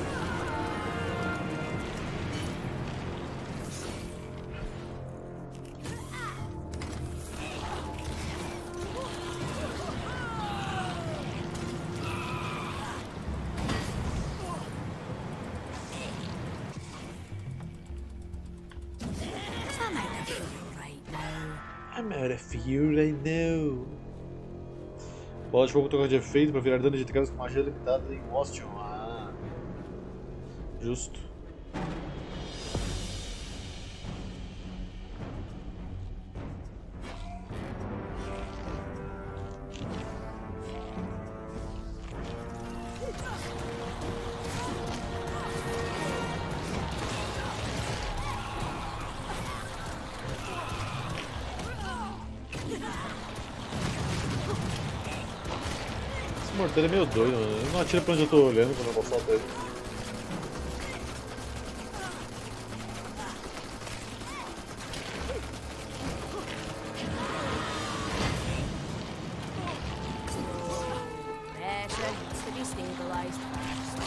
I'm out of fuel right now. Bola de fogo troca de efeito para virar dano de criaturas com magia limitada em Ostion. Ah, justo. morteiro é meio doido, mano. Ele não atira pra onde eu tô olhando quando eu assalto ele. Pressure needs to be stabilized first.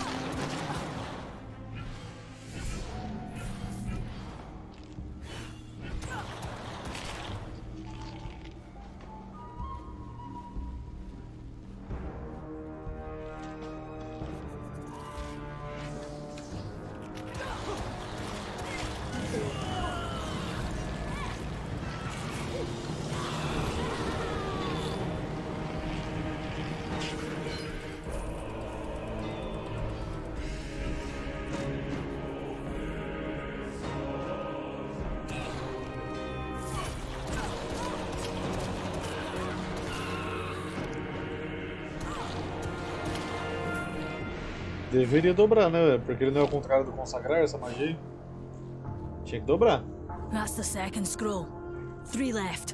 Deveria dobrar, né, velho? Porque ele não é o contrário do consagrar, essa magia aí. Tinha que dobrar. That's the second scroll. Three left.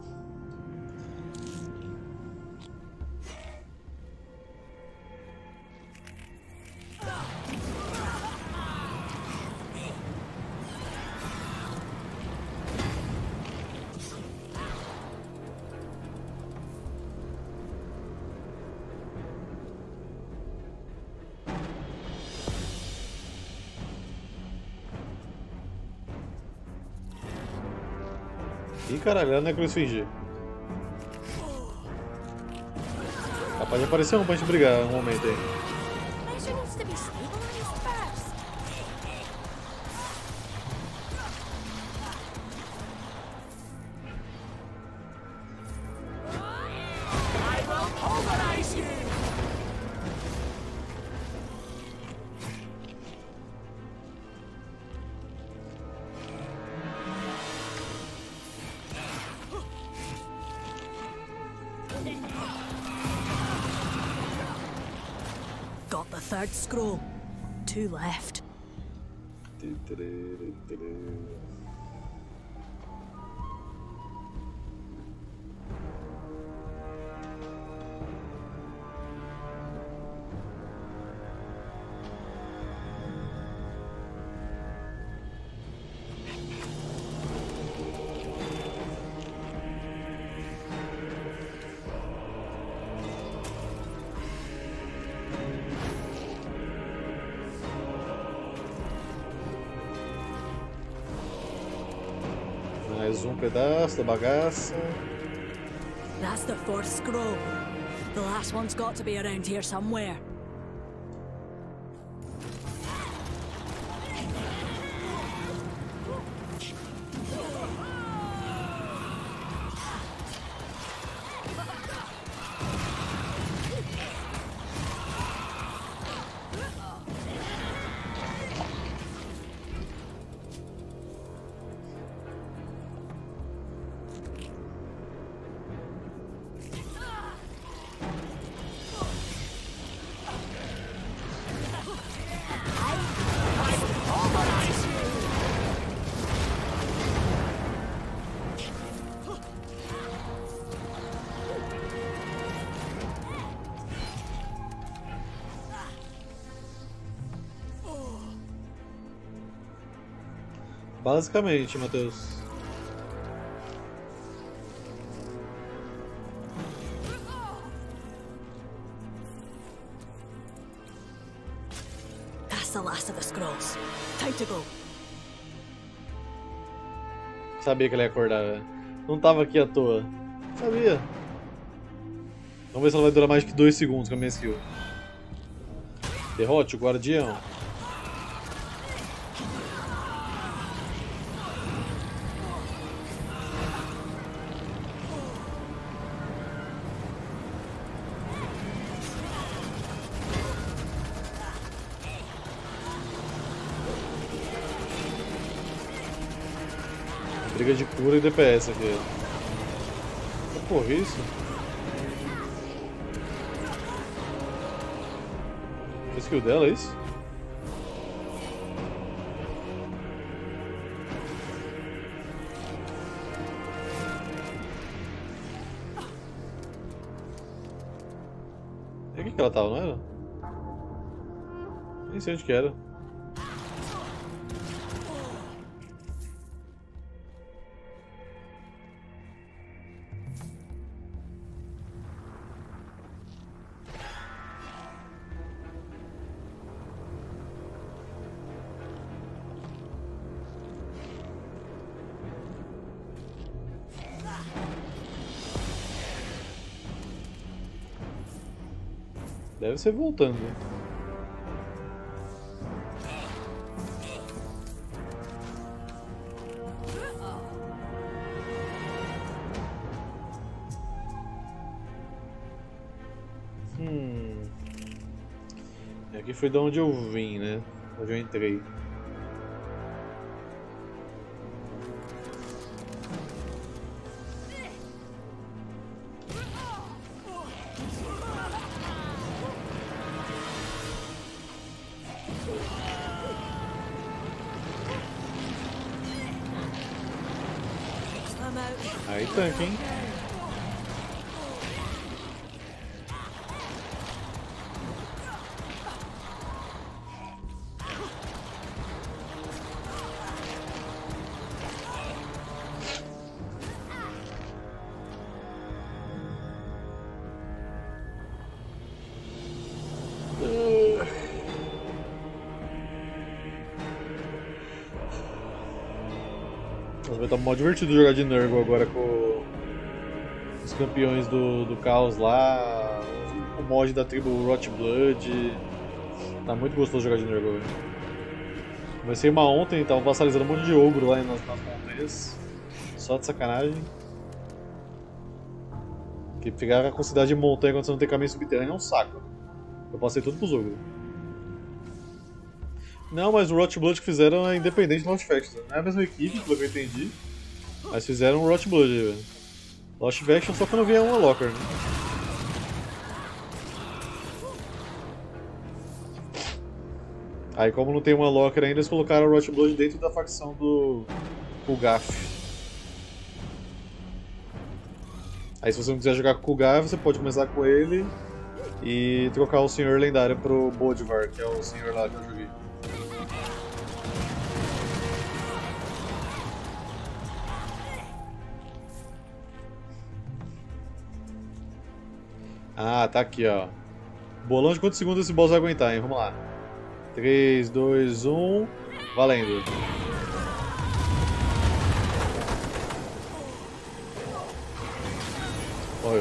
Ih, caralho, é a necroesfinge. Capaz de aparecer um pra gente brigar um momento aí. Pressure needs to be stabilized first. I will pulverize you. Got the third scroll. Two left. Mais um pedaço da bagaça. That's the fourth scroll. The last one's got to be around here somewhere. Basicamente, Matheus. That's the last of the scrolls. Time to go. Sabia que ele ia acordar, velho. Não tava aqui à toa. Sabia. Vamos ver se ela vai durar mais que dois segundos com a minha skill. Derrote o guardião. Briga de cura e D P S aqui. Que porra é isso? A skill dela é isso? O que, que ela tava, não era? Nem sei onde que era. Deve ser voltando. Hum. Aqui foi de onde eu vim, né? Onde eu entrei. Aí tanque, hein? Nossa, vai estar mó divertido jogar de Nurgle agora com os campeões do, do caos lá, o mod da tribo Rot Blood. Tá muito gostoso jogar de Nurgle. Comecei uma ontem, tava vassalizando um monte de ogro lá nas, nas montanhas, só de sacanagem. Que pegar com cidade de montanha quando você não tem caminho subterrâneo é um saco. Eu passei tudo pros ogros. Não, mas o Rot Blood que fizeram é independente do Lost Faction. Não é a mesma equipe, pelo que eu entendi. Mas fizeram um Rot Blood, velho. Lost Faction só quando vier uma Locker, né? Aí como não tem uma Locker ainda, eles colocaram o Rot Blood dentro da facção do Kulgaf. Aí se você não quiser jogar com o Kulgaf, você pode começar com ele e trocar o Senhor Lendário pro Bodvar, que é o senhor lá que eu joguei. Ah, tá aqui, ó. Bolão de quantos segundos esse boss vai aguentar, hein? Vamos lá. três, dois, um... Valendo. Morreu.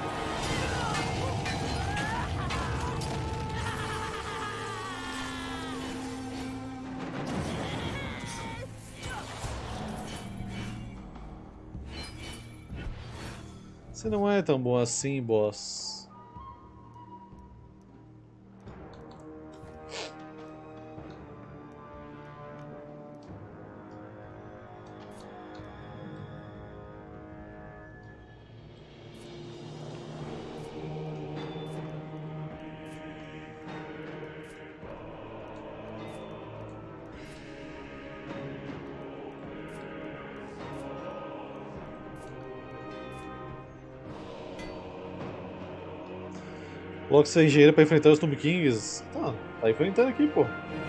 Você não é tão bom assim, boss. Coloca essa engenheira pra enfrentar os Tomb Kings. Tá, tá enfrentando aqui, pô.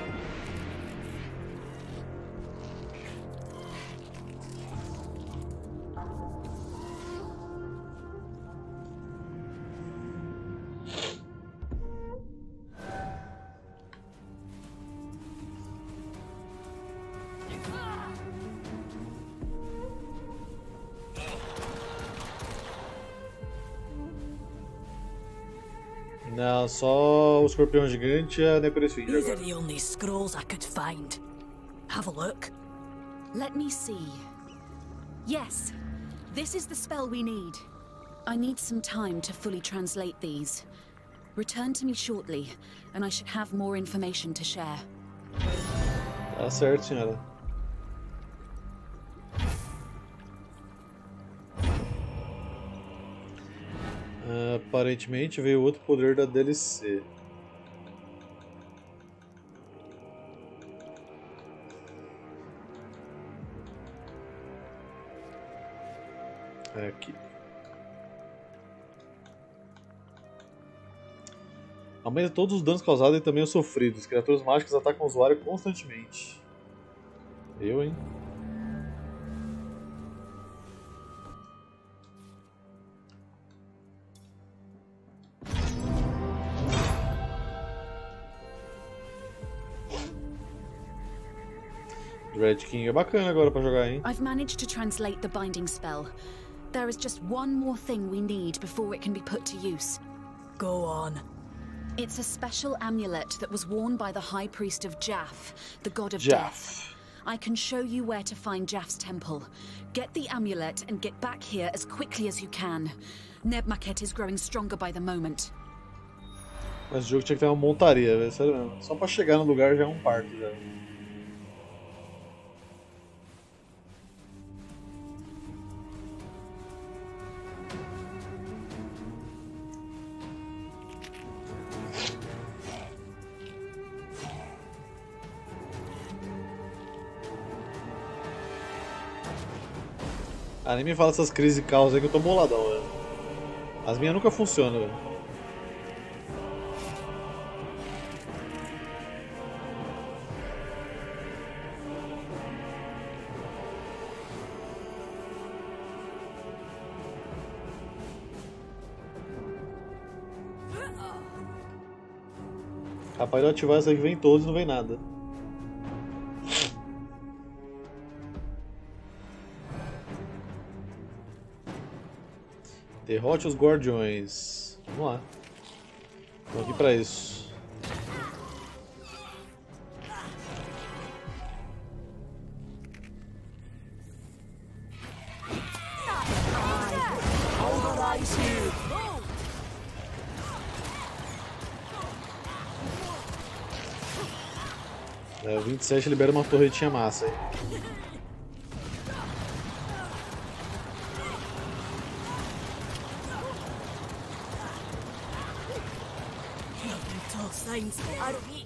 Não, só o escorpião gigante e a necroesfinge These are agora. the only scrolls I could find. Have a look. Let me see. Yes, this is the spell we need. I need some time to fully translate these. Return to me shortly, and I should have more information to share. Tá certo, senhora. Uh, aparentemente veio outro poder da D L C. É aqui. Aumenta todos os danos causados e também os sofridos. Criaturas mágicas atacam o usuário constantemente. Eu, hein? Red King é bacana agora pra jogar, hein? I've managed to translate the binding spell. There is just one more thing we need before it can be put to use. Go on. It's a special amulet that was worn by the High Priest of Jaff, the god of Jaff. death. I can show you where to find Jaff's temple. Get the amulet and get back here as quickly as you can. Nebmaket is growing stronger by the moment. Mas o jogo tinha que ter uma montaria, velho. Sério mesmo. Só pra chegar no lugar já é um parque, já. Ah, nem me fala dessas crises de caos aí que eu tô boladão, velho. As minhas nunca funcionam, velho. Rapaz, eu ativar isso aí que vem todos e não vem nada. Derrote os guardiões. Vamos lá. Estou aqui pra isso. É, o vinte e sete libera uma torretinha massa aí. Signs are weak.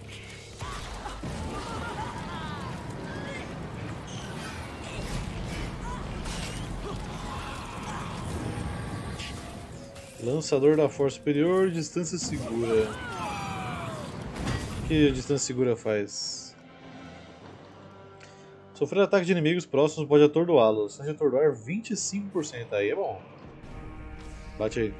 Lançador da força superior, distância segura. O que a distância segura faz? Sofrer ataque de inimigos próximos pode atordoá-los. Chance de atordoar vinte e cinco por cento. Aí é bom. Bate aí.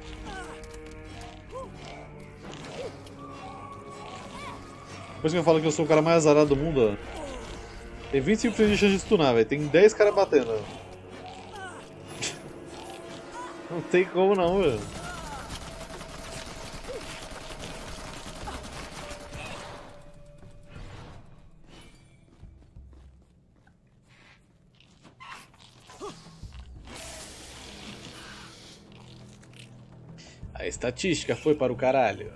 Depois que eu falo que eu sou o cara mais azarado do mundo, ó. Tem vinte e cinco por cento de chance de stunar, velho. Tem dez caras batendo. Não tem como não, velho. A estatística foi para o caralho.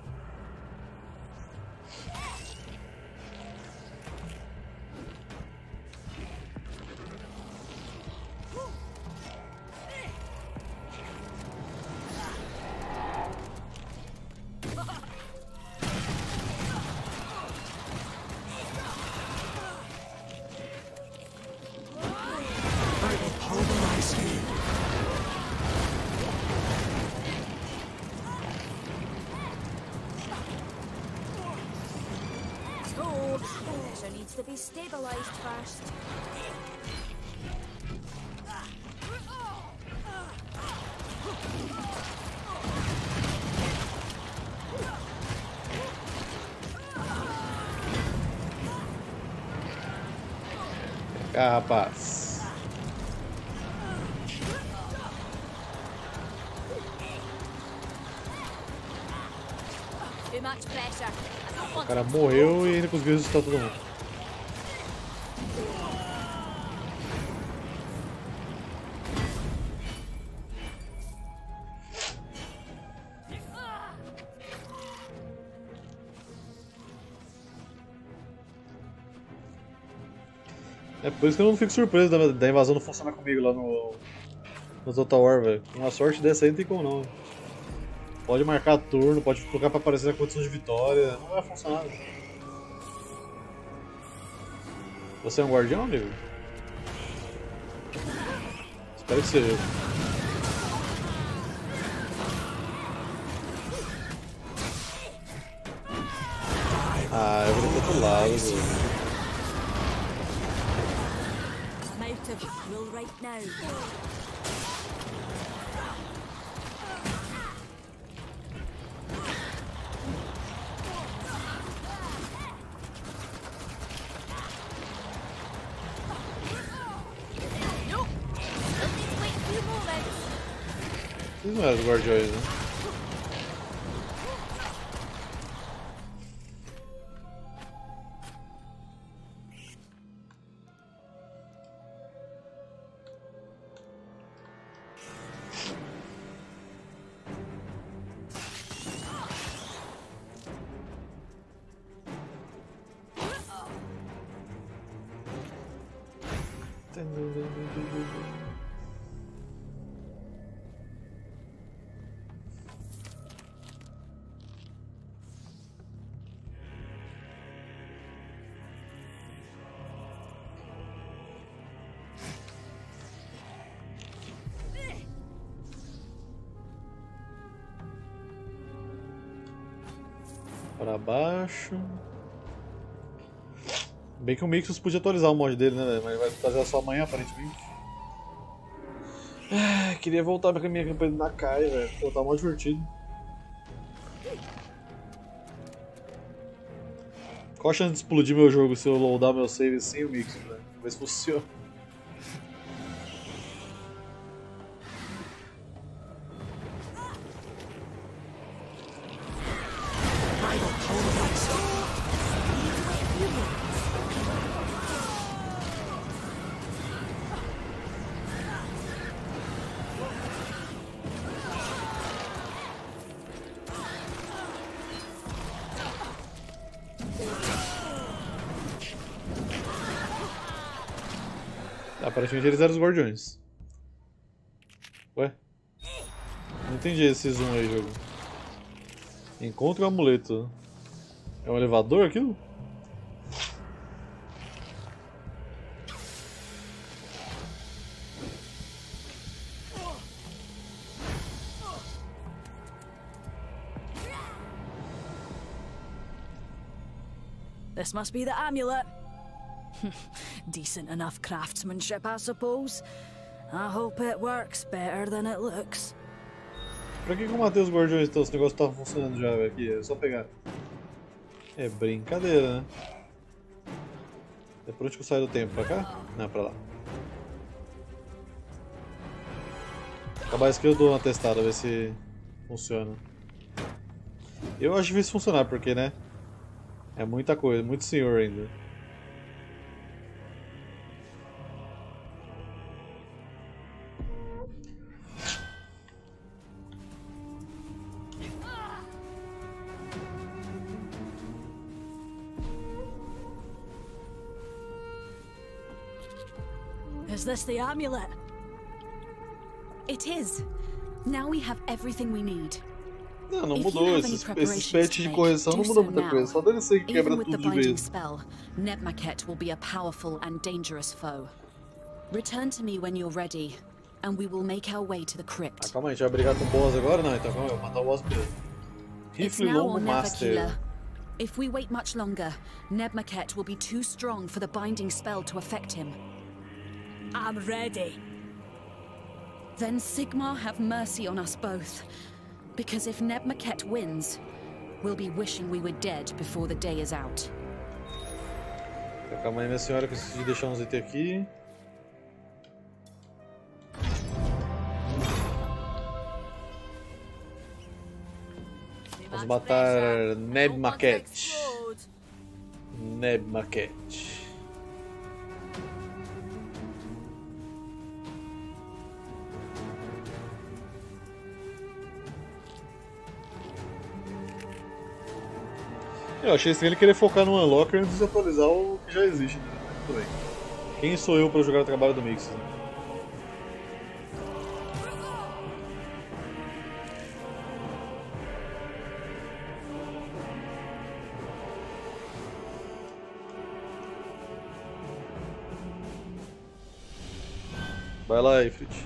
Needs to be stabilized first. Ah, rapaz. Too much pressure. I don't O want cara morreu e ainda conseguiu ressuscitar todo mundo. É por isso que eu não fico surpreso da, da invasão não funcionar comigo lá no, no Total War, velho. Uma sorte dessa aí não tem como não. Pode marcar turno, pode colocar pra aparecer a condição de vitória, não vai funcionar. Você é um guardião, amigo? Espero que seja. o jogo. I'm out of fuel right now. Nope. You'll need to wait a few moments. Vocês não eram os guardiões, né? Para baixo. Bem que o Mixus podia atualizar o mod dele, né, velho? Mas vai fazer só amanhã, aparentemente. Ah, queria voltar pra minha campanha na Nakai, velho. Pô, tá mó divertido. Qual a chance de explodir meu jogo se eu loadar meu save sem o Mixus, velho? Vamos ver se funciona. Aparentemente eles eram os guardiões. Ué? Não entendi esse zoom aí, jogo. Encontre o amuleto. É um elevador aquilo? This must be the amulet. Decent enough craftsmanship, I suppose. I hope it works better than it looks. Pra que que eu matei os guardiões então? Esse negócio tava funcionando já, velho. Aqui, é só pegar. É brincadeira, né? É por onde que eu saio do tempo? Pra cá? Não, pra lá. Acabar isso aqui eu dou uma testada, ver se funciona. Eu acho difícil funcionar, porque, né? É muita coisa, muito senhor ainda. Is this the amulet? It is. Now we have everything we need. Não, não If mudou. you have any Esses, preparations esses patches to de make, correção não do mudou so muita now. coisa. Só dele sei que quebra Even with the tudo de binding vez. spell, Nebmaket will be a powerful and dangerous foe. Return to me when you're ready, and we will make our way to the Ah, crypt. calma aí, a gente vai brigar com o boss agora? Não, então calma aí, eu vou matar o boss primeiro. It's Rifle now Longo or never, Master. Keeler. If we wait much longer, Nebmaket will be too strong for the binding spell to affect him. I'm ready. Then Sigmar have mercy on us both. Because if Nebmaket wins, we'll be wishing we were dead before the day is out. Calma aí, minha senhora, que eu esqueci de deixar uns itens aqui. Vamos matar Nebmaket. Nebmaket. Eu achei estranho ele querer focar no Unlocker antes de atualizar o que já existe, né? Tudo bem. Quem sou eu para jogar o trabalho do Mix? Né? Vai lá, Ifrit.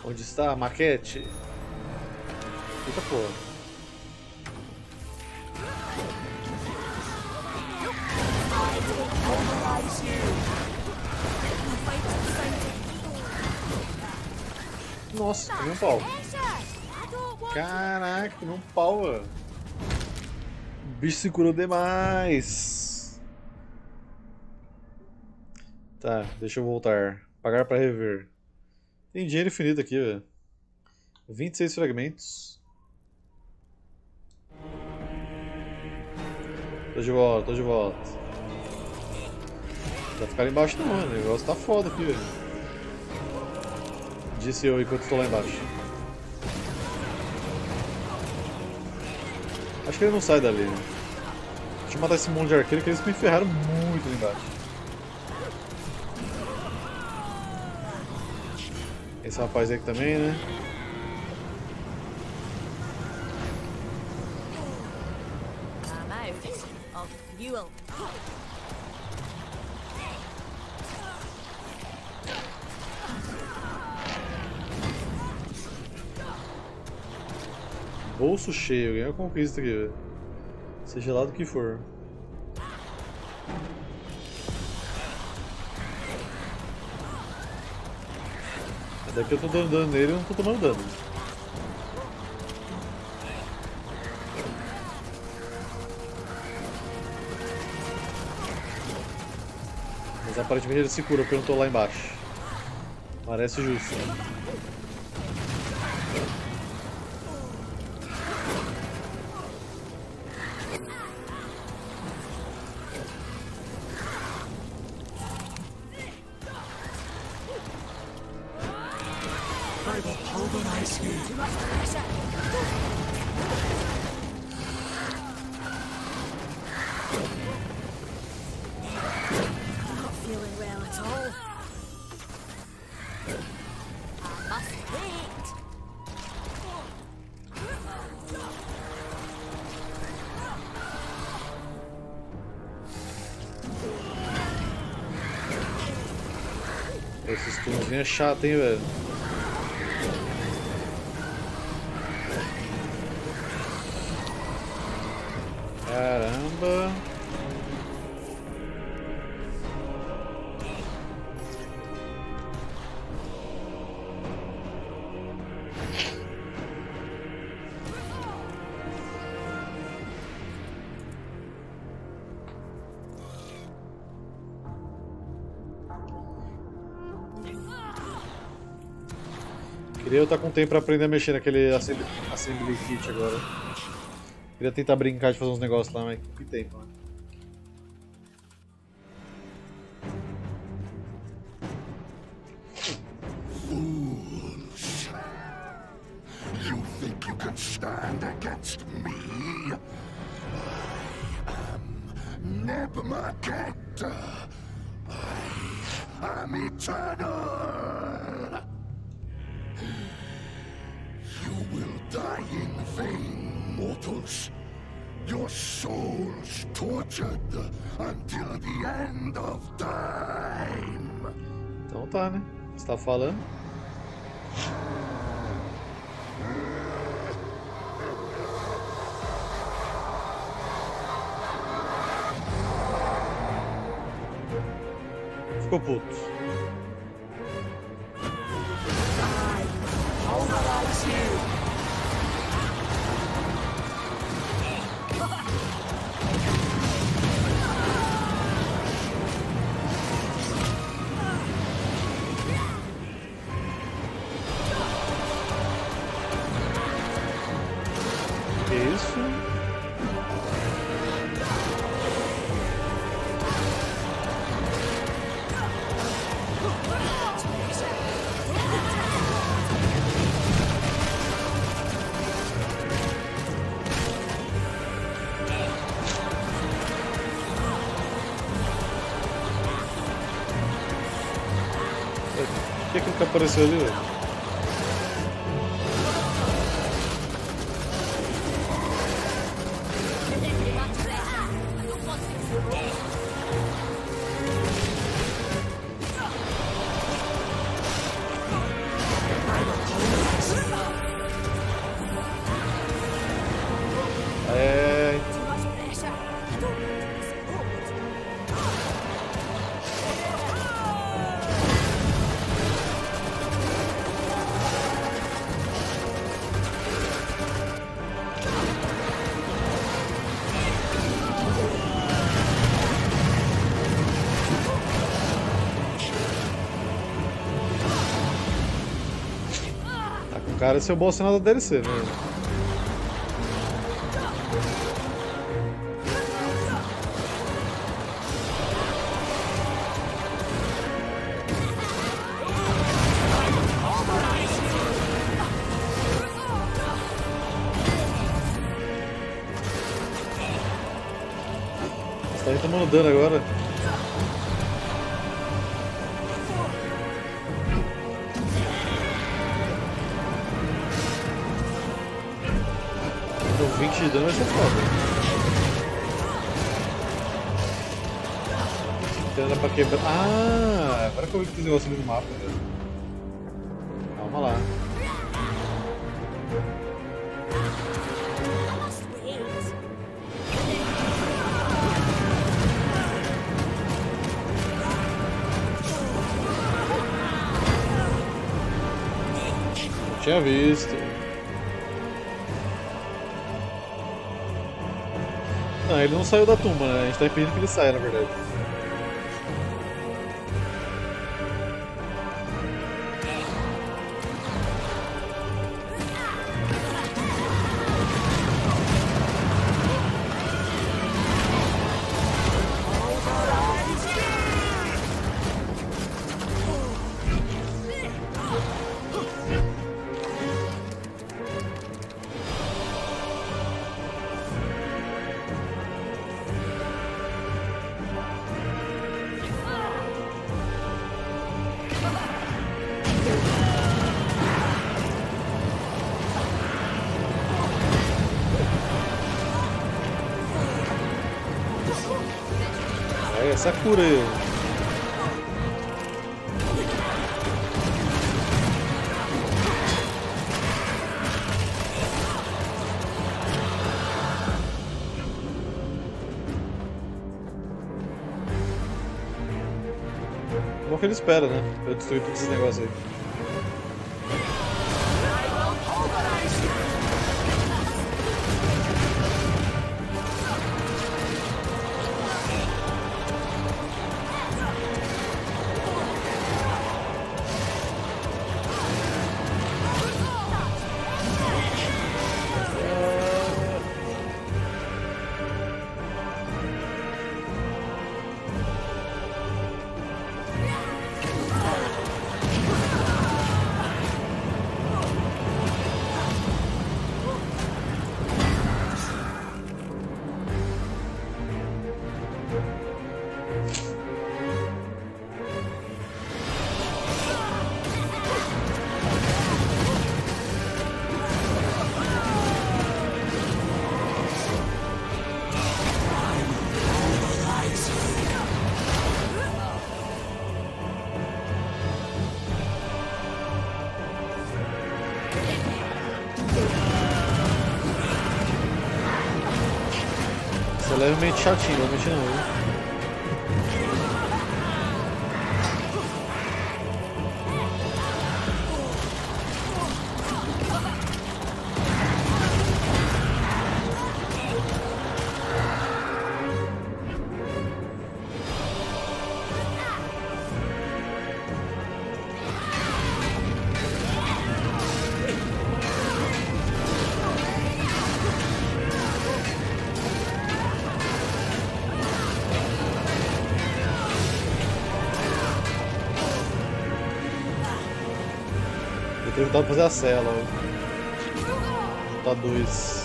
Onde está a maquete? Eita porra. Nossa, tomei um pau. Caraca, tomei um pau, velho. O bicho se curou demais. Tá, deixa eu voltar. Pagar pra rever. Tem dinheiro infinito aqui, velho. vinte e seis fragmentos. Tô de volta, tô de volta. Não vai ficar lá embaixo não, mano. O negócio tá foda aqui, velho. Disse eu enquanto estou lá embaixo. Acho que ele não sai dali, né? Deixa eu matar esse monte de arqueiro que eles me ferraram muito lá embaixo. Esse rapaz aí também, né? Bolso cheio, ganhou a conquista aqui, velho. Seja lá do que for. Até que eu tô dando dano nele e não tô tomando dano. Mas aparentemente ele se cura porque eu não tô lá embaixo. Parece justo. Esses turnos é chato, hein, velho. Caramba. Queria eu estar com tempo pra aprender a mexer naquele assembly, assembly kit agora. Queria tentar brincar de fazer uns negócios lá, mas que tempo, né? Fools! You think you can stand against me? I am Nebmaket. I am eternal. You will die in vain, mortals. Your souls tortured until the end of time. Então tá, né? Você tá falando? Ficou puto. O que é aquilo que apareceu ali, velho? Cara, esse é o boss final da D L C, né? Você tá aí tomando dano agora. vinte de dano vai ser foda. Tendo pra quebrar. Ah, agora que eu vi que tem negócio ali no mapa, velho. Calma lá. Não tinha visto. Não, ele não saiu da tumba, né? A gente tá impedindo que ele saia, na verdade. Essa cura aí. Bom que ele espera, né? Pra eu destruir todos esses negócios aí. Isso é levemente chatinho, realmente não, viu? Eu tenho tentado fazer a cela, ó. Juntar dois.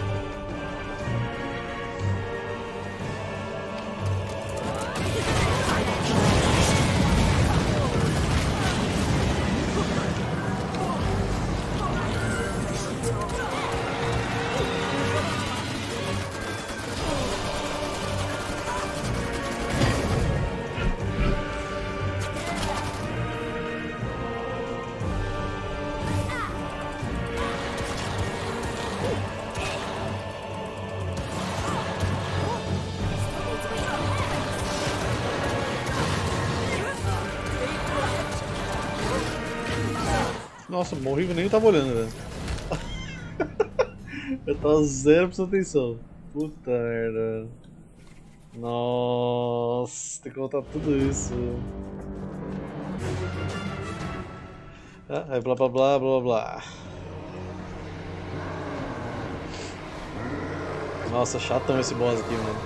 Nossa, morri e nem tava olhando, velho. Eu tava zero prestando atenção. Puta merda. Nossa, tem que voltar tudo isso. Ah, aí blá blá blá blá blá. Nossa, chatão esse boss aqui, mano.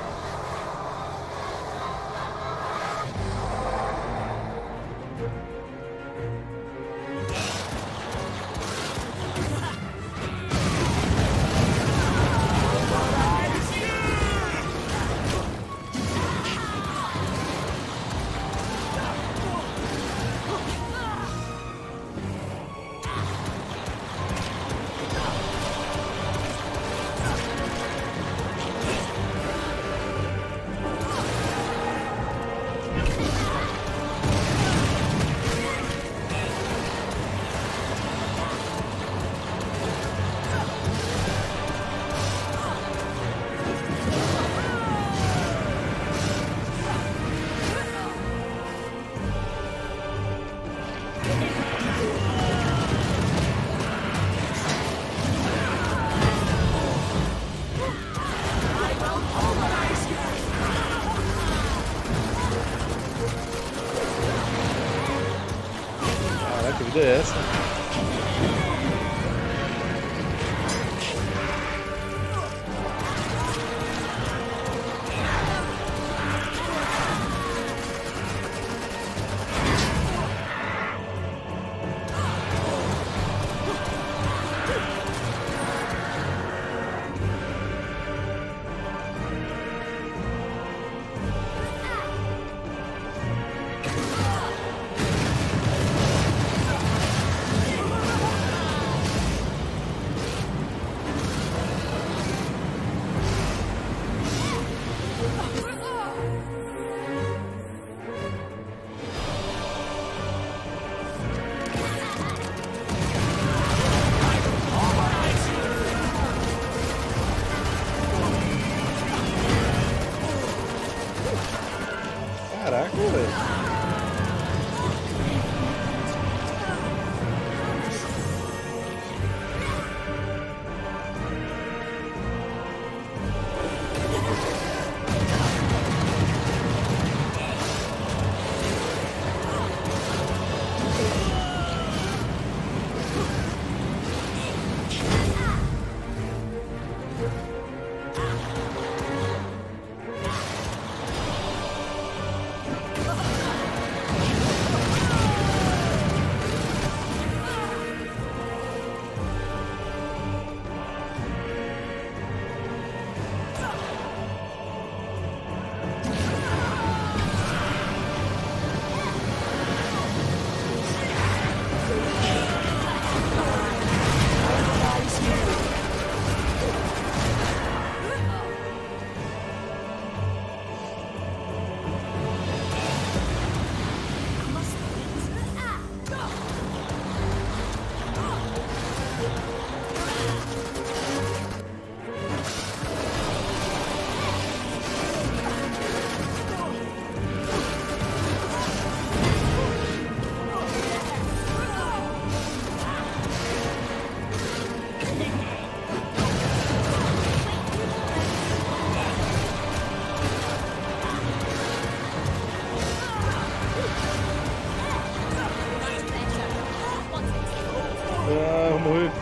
Que vida é essa? Caraca, velho. Ah, eu morri.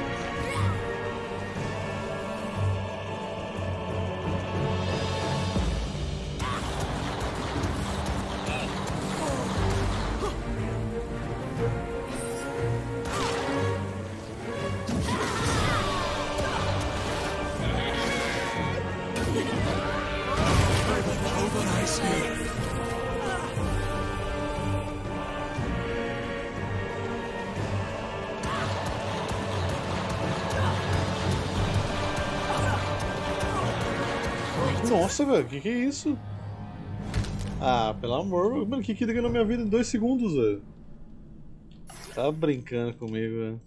Nossa, velho, que que é isso? Ah, pelo amor, mano, que que ganhou minha vida em dois segundos, velho? Tá brincando comigo, velho.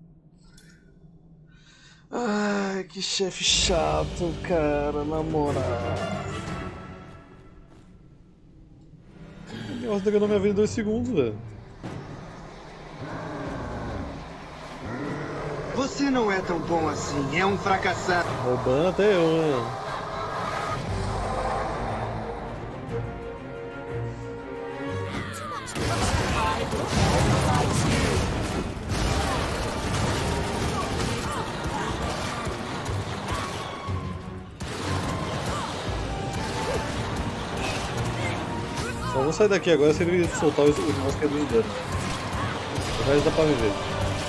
Ai, que chefe chato, cara, na moral. O negócio ganhou minha vida em dois segundos, velho. Você não é tão bom assim, é um fracassado. Roubando até eu, né? vou sair daqui agora se ele soltar o negócio que é do dano. O resto dá pra me ver.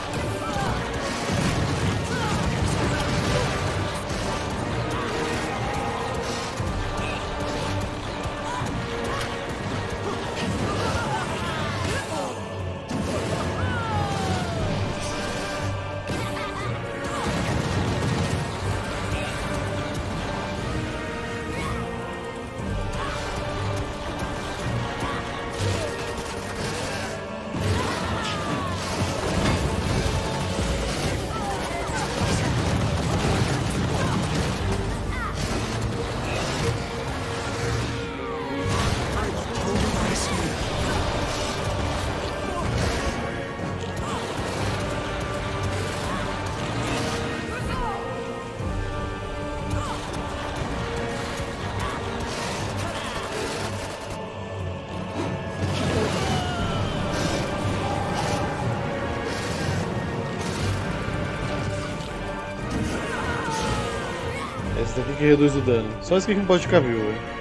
Esse daqui que reduz o dano. Só esse aqui que não pode ficar vivo, velho.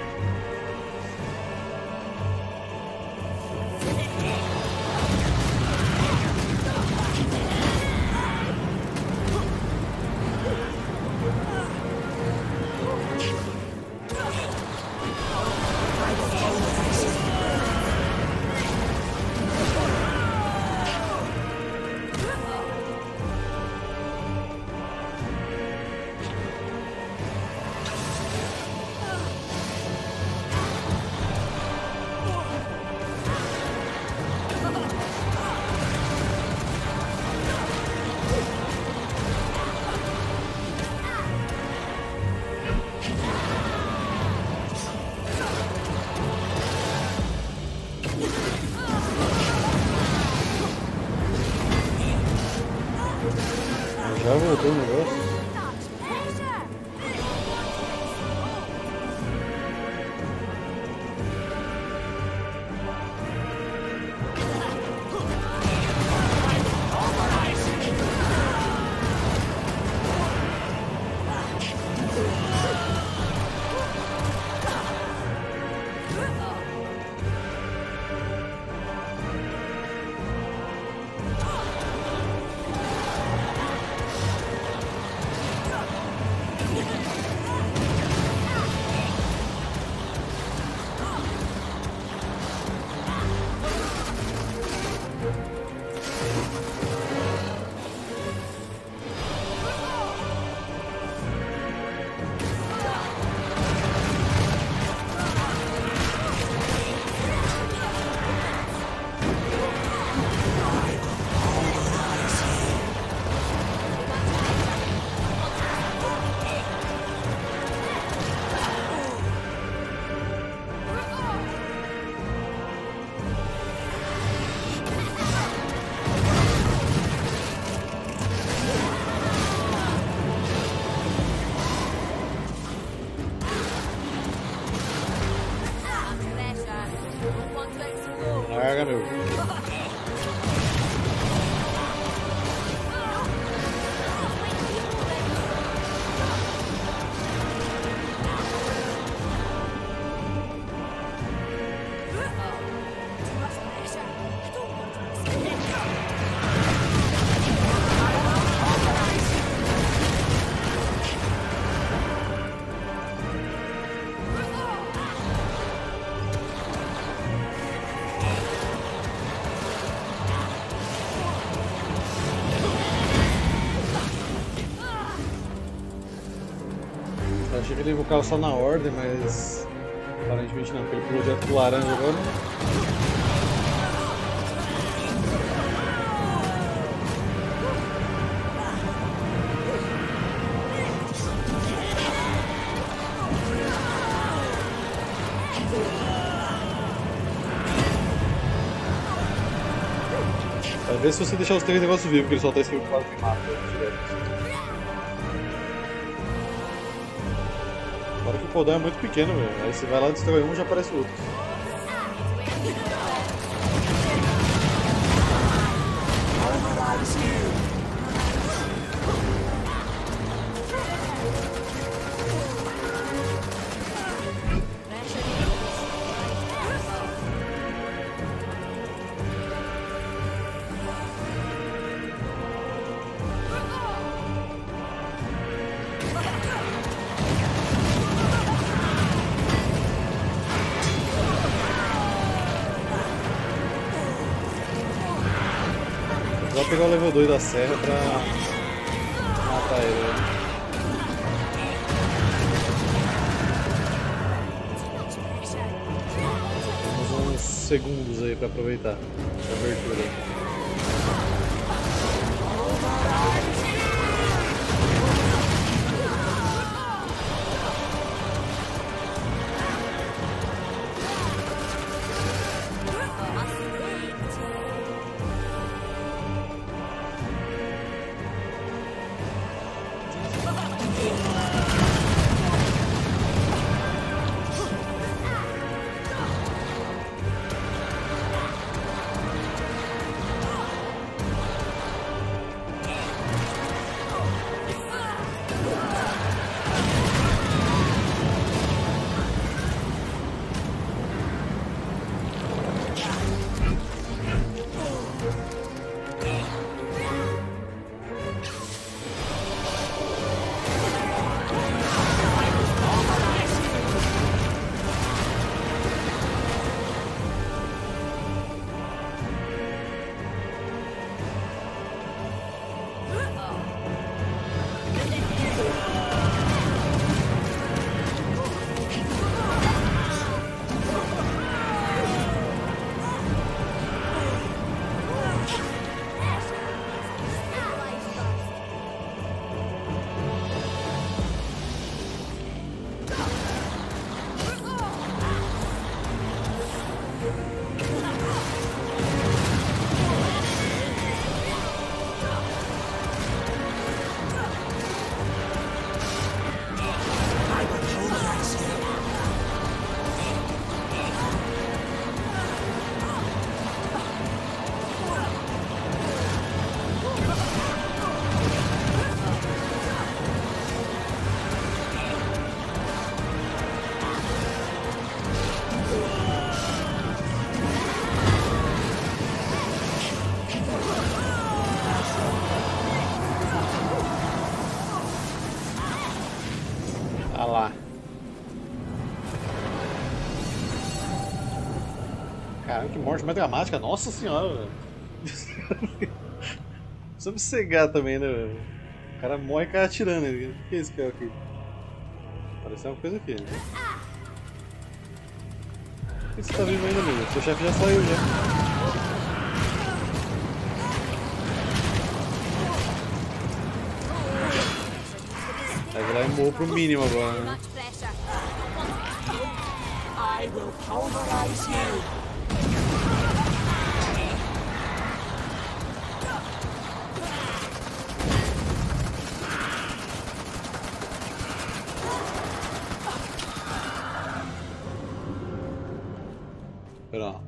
Já voltou o negócio? Larga, meu. Eu achei que ele invocava só na ordem, mas aparentemente não, porque ele pulou direto pro laranja agora. Vai ver se você deixar os três negócios vivos, porque ele solta esse que quase me mata direto. Agora que o cooldown é muito pequeno, velho. Aí você vai lá, destrói um e já aparece o outro. Vou pegar o level dois da serra pra matar ele. Temos uns segundos aí pra aproveitar a abertura. Ah lá. Caramba, que morte mais dramática. Nossa senhora, velho. Precisa me cegar também, né, velho? O cara morre e cai atirando. O que é esse cara aqui? Parece uma coisa aqui. Por que você tá vivo ainda, amigo? Seu chefe já saiu, já. Vai virar e morro pro mínimo agora, né? I will pulverize you. Pronto.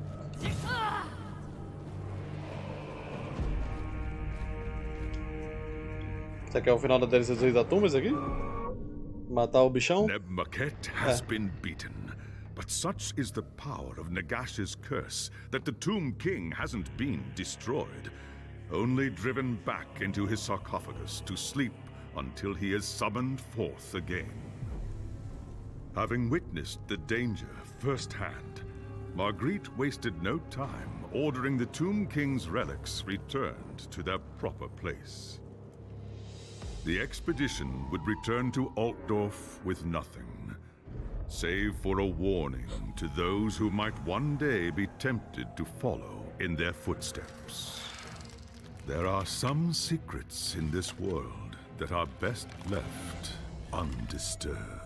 Será que é o final da D L C dos Atumbas aqui? Matar o bichão? Neb Maket has been beaten, but such is the power of Nagash's curse that the Tomb King hasn't been destroyed, only driven back into his sarcophagus to sleep until he is summoned forth again. Having witnessed the danger firsthand, Marguerite wasted no time ordering the Tomb King's relics returned to their proper place. The expedition would return to Altdorf with nothing, save for a warning to those who might one day be tempted to follow in their footsteps. There are some secrets in this world that are best left undisturbed.